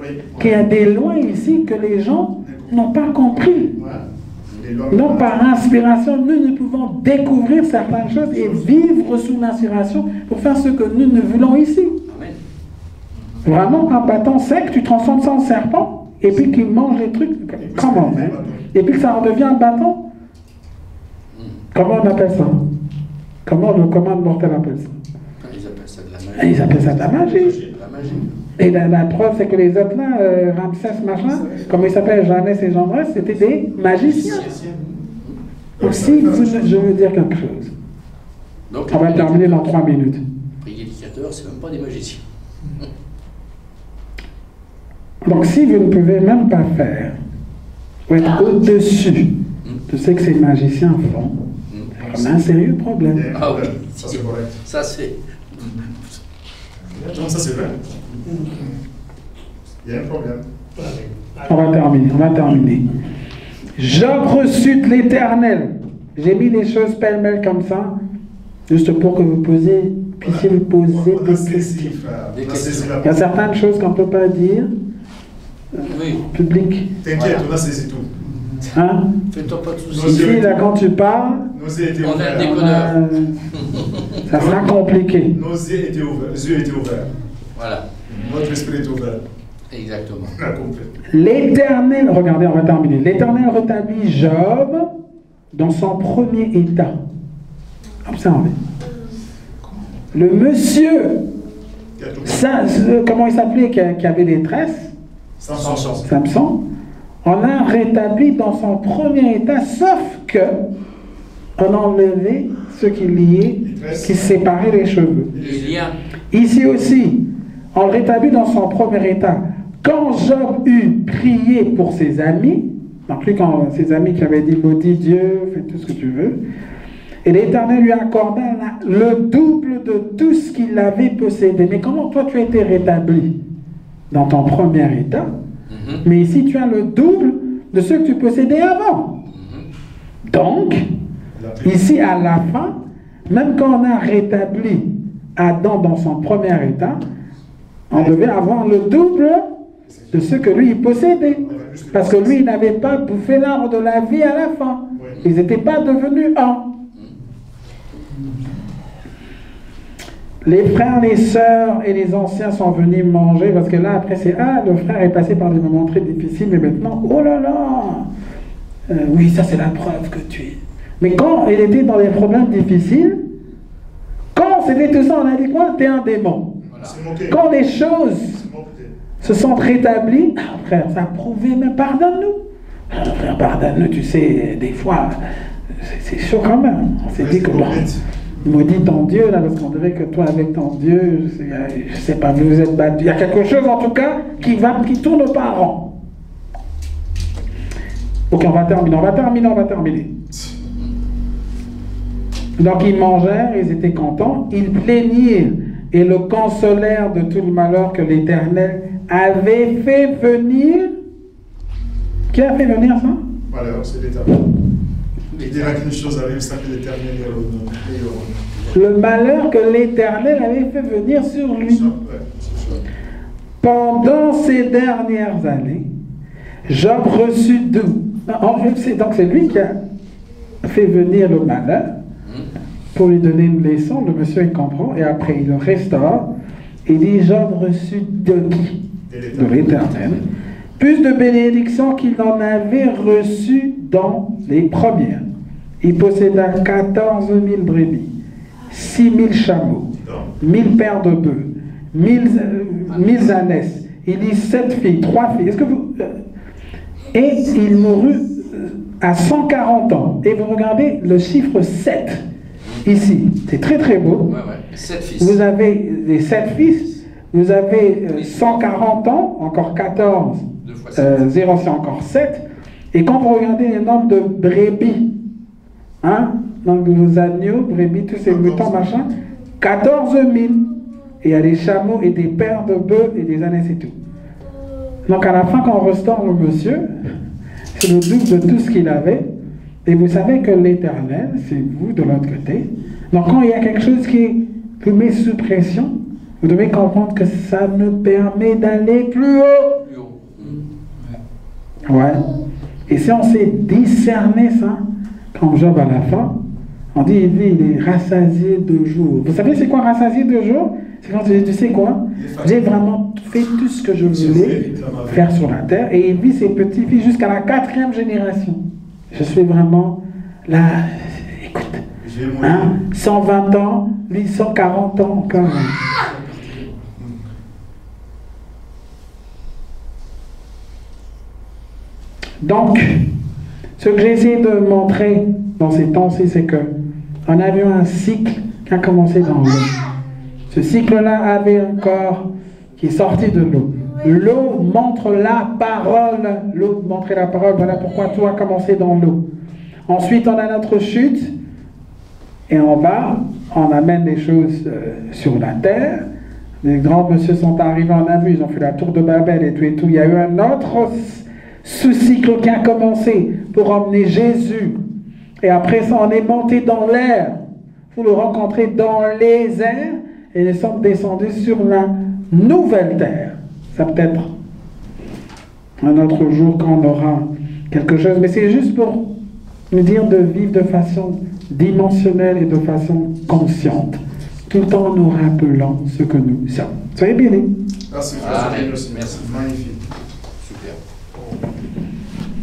Oui. qu'il y a des lois ici que les gens n'ont pas compris. Voilà. Les lois- Donc, par inspiration, nous, nous pouvons découvrir certaines choses et vivre sous l'inspiration pour faire ce que nous ne voulons ici. Amen. Vraiment, un bâton sec, tu transformes ça en serpent et puis qu'il mange les trucs. Comment même? Et puis que ça redevient un bâton. Comment on appelle ça? Comment le commande mortel appelle ça? Ils appellent ça de la Et magie. ils appellent ça de la magie. La magie. Et la, la preuve, c'est que les autres là, euh, Ramsès, machin, comme ils s'appellent, Jeannès et Jean-Bresse, c'était des magiciens. Aussi, vous- je veux dire quelque chose. Donc, On va terminer dans trois minutes. les prédicateurs, c'est même pas des magiciens. Donc, si vous ne pouvez même pas faire, ou être au-dessus de ce que ces magiciens font, on a un sérieux problème. Il y a un Ah oui. problème. Ça, c'est correct. Ça, c'est. Non, ça, c'est vrai. Il y a un problème. On va terminer, on va terminer. Job reçut de l'Éternel. J'ai mis les choses pêle-mêle comme ça, juste pour que vous posiez, puissiez vous poser On des a saisi, questions. frère. Des On a saisi la Il y a certaines choses qu'on ne peut pas dire Oui. en public. T'inquiète, on a saisi tout. Hein? Fais-toi pas de Nos soucis. yeux- Ici, là, quand tu parles, Nos yeux étaient On a ouverts. des- on a- ça sera compliqué. Nos yeux étaient ouverts. Les yeux étaient ouverts. Voilà. Notre esprit est ouvert. Exactement. On a compris. L'Éternel, regardez, on va terminer. L'Éternel rétablit Job dans son premier état. Observez. Le monsieur, Il y a tout. ça, euh, comment il s'appelait, qui, a- qui avait des tresses, Samson. Samson, on a rétabli dans son premier état, sauf que on a enlevé ce qui liait, qui séparait les cheveux. Il y a. Ici aussi, on le rétablit dans son premier état. Quand Job eut prié pour ses amis, non plus quand ses amis qui avaient dit maudit Dieu, fais tout ce que tu veux, et l'Éternel lui accorda la- le double de tout ce qu'il avait possédé. Mais comment toi tu as été rétabli dans ton premier état, Mhm. mais ici tu as le double de ce que tu possédais avant. Mhm. Donc, Il a pris. ici à la fin, même quand on a rétabli Adam dans son premier état, on devait avoir le double de ce que lui il possédait. Parce que lui, il n'avait pas bouffé l'arbre de la vie à la fin. Ils n'étaient pas devenus un. Les frères, les sœurs et les anciens sont venus manger parce que là, après, c'est ah, le frère est passé par des moments très difficiles, mais maintenant, oh là là, Euh, oui, ça c'est la preuve que tu es. Mais quand il était dans des problèmes difficiles, quand c'était tout ça, on a dit quoi? T'es un démon. C'est moqué. Quand les choses C'est moqué. se sont rétablies, ah, frère, ça a prouvé, mais pardonne-nous. Ah, frère, pardonne-nous, tu sais, des fois, c'est c'est chaud quand même. On s'est dit que bon, maudit ton Dieu, là, parce qu'on dirait que toi, avec ton Dieu, je sais, je sais pas, vous vous êtes battu. Il y a quelque chose, en tout cas, qui va, qui tourne pas en rond. Ok, on va terminer, on va terminer, on va terminer. Donc ils mangèrent, ils étaient contents, ils plaignirent et le consolèrent de tout le malheur que l'Éternel avait fait venir. Qui a fait venir ça? Malheur, c'est l'État. Il dira qu'une chose arrive sans que l'Éternel y revienne. Le malheur que l'Éternel avait fait venir sur lui. Pendant ces dernières années, Job reçut d'où? En fait, c'est- donc c'est lui qui a fait venir le malheur pour lui donner une leçon. Le monsieur il comprend et après il le restaure. Il dit Job reçut de qui? De l'Éternel. Plus de bénédictions qu'il en avait reçu dans les premières. Il posséda quatorze mille brebis, six mille chameaux, mille paires de bœufs, mille, euh, mille ânesses. Il dit sept filles, trois filles. Est-ce que vous... euh, Et il mourut euh, à cent quarante ans. Et vous regardez le chiffre sept ici. C'est très très beau. Ouais, ouais. Sept fils. Vous avez les sept fils, vous avez euh, cent quarante ans, encore quatorze, Deux fois sept. euh, zéro c'est encore sept. Et quand vous regardez les nombres de brebis, hein, donc vos agneaux, brebis, tous ces moutons, machin, quatorze mille. Et il y a des chameaux et des paires de bœufs et des ânes et tout. Donc à la fin, quand on restaure le monsieur, c'est le double de tout ce qu'il avait. Et vous savez que l'Éternel, c'est vous de l'autre côté. Donc quand il y a quelque chose qui vous met sous pression, vous devez comprendre que ça nous permet d'aller plus haut. Plus haut. Ouais. Et si on sait discerner ça, comme Job à la fin, on dit, il dit, il est rassasié de jour. Vous savez c'est quoi rassasié de jour? C'est quand tu dis, tu sais quoi? J'ai vraiment fait tout ce que je voulais faire sur la terre. Et il vit ses petits-fils jusqu'à la quatrième génération. Je suis vraiment là, écoute, hein, cent vingt ans, lui cent quarante ans encore. Donc, ce que j'ai essayé de montrer dans ces temps-ci, c'est que on a vu un cycle qui a commencé dans l'eau. Ce cycle-là avait un corps qui est sorti de l'eau. L'eau montre la parole. L'eau montrait la parole. Voilà pourquoi tout a commencé dans l'eau. Ensuite, on a notre chute. Et on va, on amène des choses euh, sur la terre. Les grands messieurs sont arrivés, on a vu, ils ont fait la tour de Babel et tout et tout. Il y a eu un autre sous-cycle qui a commencé pour emmener Jésus. Et après ça, on est monté dans l'air. Vous le rencontrez dans les airs. Et ils sont descendus sur la nouvelle terre. Ça peut être un autre jour quand on aura quelque chose. Mais c'est juste pour nous dire de vivre de façon dimensionnelle et de façon consciente. Tout en nous rappelant ce que nous sommes. Soyez bénis. Merci, Ah, merci. merci. Magnifique. Super.